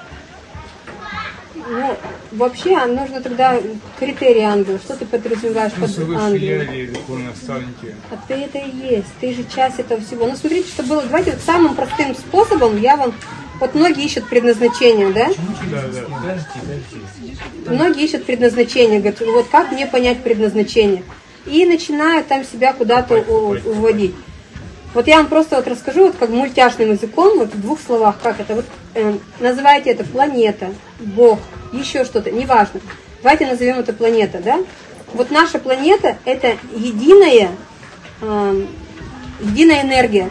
Ну, вообще а нужно тогда критерии ангела. Что ты подразумеваешь Ну, под высшие ангелом? я или духовные наставники. А ты это и есть, ты же часть этого всего. Ну, смотрите, что было. Давайте вот самым простым способом я вам... Вот многие ищут предназначение, да? Да, да. Подожди, подожди. Многие ищут предназначение. Говорят, вот как мне понять предназначение? И начинают там себя куда-то у- уводить. Вот я вам просто вот расскажу, вот как мультяшным языком, вот в двух словах, как это. Вот э, называйте это планета, Бог, еще что-то, неважно. Давайте назовем это планета, да? Вот наша планета – это единая, э, единая энергия.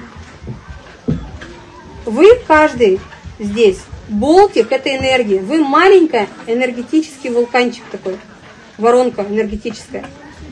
Вы, каждый здесь, болтик – это энергия. Вы маленькая энергетический вулканчик такой, воронка энергетическая.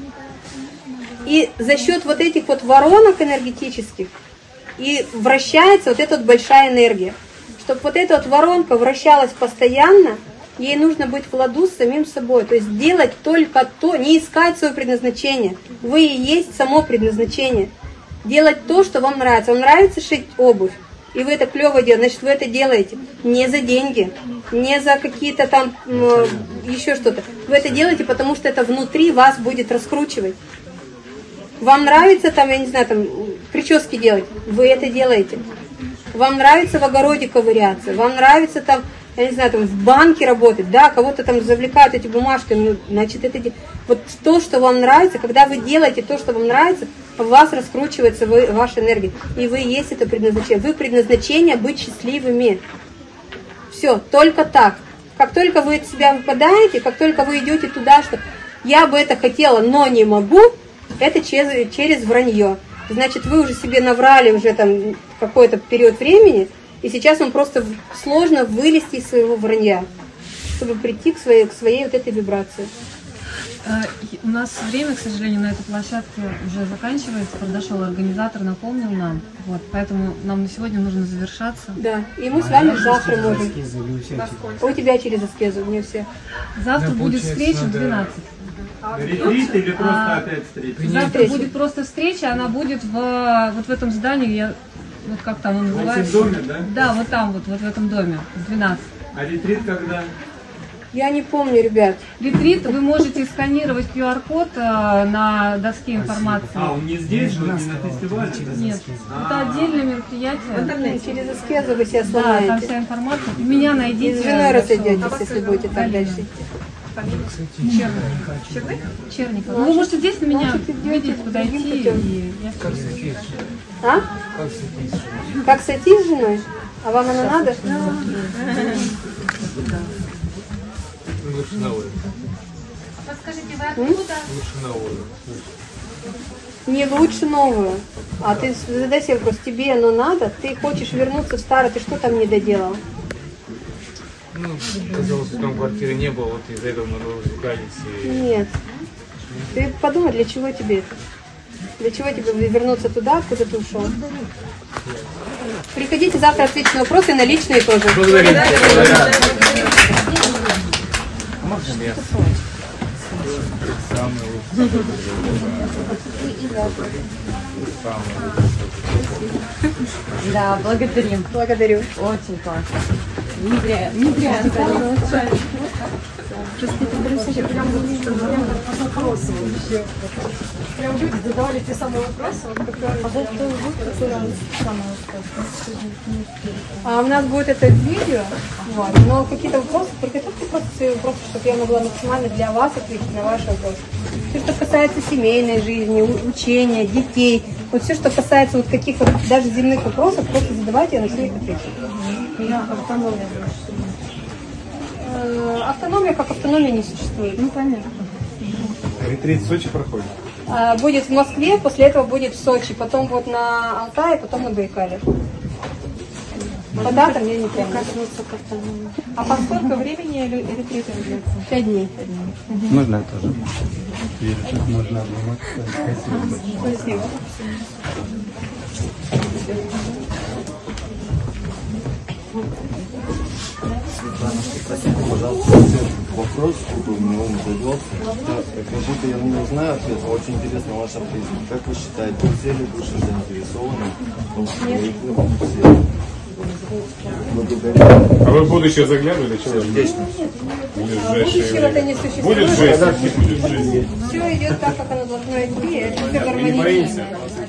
И за счет вот этих вот воронок энергетических и вращается вот эта вот большая энергия. Чтобы вот эта вот воронка вращалась постоянно, ей нужно быть в ладу с самим собой. То есть делать только то, не искать свое предназначение. Вы и есть само предназначение. Делать то, что вам нравится. Вам нравится шить обувь, и вы это клево делаете, значит вы это делаете не за деньги, не за какие-то там м, еще что-то. Вы это делаете, потому что это внутри вас будет раскручивать. Вам нравится там, я не знаю, там прически делать, вы это делаете. Вам нравится в огороде ковыряться, вам нравится там, я не знаю, там в банке работать, да, кого-то там завлекают эти бумажки, ну, значит, это де- вот то, что вам нравится, когда вы делаете то, что вам нравится, в вас раскручивается вы, ваша энергия, и вы есть это предназначение. Вы предназначение быть счастливыми. Все, только так. Как только вы от себя выпадаете, как только вы идете туда, что я бы это хотела, но не могу, это через, через вранье. Значит, вы уже себе наврали уже там какой-то период времени, и сейчас вам просто сложно вылезти из своего вранья, чтобы прийти к своей, к своей вот этой вибрации. Э, и У нас время, к сожалению, на этой площадке уже заканчивается. Подошел организатор, напомнил нам. Вот, поэтому нам на сегодня нужно завершаться. Да, и мы с вами завтра можем. Насколько? У тебя через аскезу, не все. Завтра Да, будет получается, встреча в надо- двенадцать. Ретрит или просто А, опять встреча? Завтра будет просто встреча, она будет в, вот в этом здании, я, вот как там он В называется? этим доме, да? Да, вот там, вот, вот в этом доме, в двенадцать. А ретрит когда? Я не помню, ребят. Ретрит, вы можете сканировать ку ар код э, на доске информации. А, он не здесь, же, не на фестивале? Нет, это отдельное мероприятие. Через аскезу вы себя Да, сломаете. там вся информация. Меня найдите. И с женой разойдетесь, если будете так дальше идти. Черник? Черников. Ну, вы можете здесь на меня Значит, идете видеть, подойти, другим путем. и я Как сойтись? А? Как сойтись? Как сойтись с женой? А вам она надо? Лучше на улице. Подскажите, вы откуда? Лучше на улице. Не лучше новую. А ты задай себе вопрос, тебе оно надо? Ты хочешь вернуться в старое, ты что там не доделал? Ну, казалось, что там квартиры не было, вот из-за этого мы разругались. И... Нет. Ты подумай, для чего тебе это? Для чего тебе вернуться туда, откуда ты ушел? Приходите завтра ответить на вопросы, на личные тоже. Благодарю. Можно я? Самый лучший. Да, благодарим. Благодарю. Очень классно. Не зря, не зря. Прям вопросы вообще. Прям люди задавали те самые вопросы. Вот как раз. А вот А у нас будет это видео, вот, но какие-то вопросы, приготовьте просто свои вопросы, чтобы я могла максимально для вас ответить на ваши вопросы. Все, что касается семейной жизни, у- учения, детей, вот все, что касается вот каких вот даже земных вопросов, просто задавайте, я на все их отвечу. Автономия. Э, Автономия как автономия не существует. Ну, понятно. Ретрит в Сочи проходит? А, Будет в Москве, после этого будет в Сочи, потом вот на Алтае, потом на Байкале. По датам я не помню. А по сколько времени ретрит длится? Пять дней. Можно я тоже? Можно обнимать. Спасибо. Светлана, спросите, пожалуйста, вопрос, чтобы у меня ум завелся. Как будто я не знаю ответа, очень интересна ваша призма. Как вы считаете, все ли души заинтересованы в том, что их все? Благодаря. А вы в будущее заглядывали? Что Сердечно. Будущего-то не существует. Будет жесть, не будет жесть. Все идет так, как оно должно идти. Это все гармонично.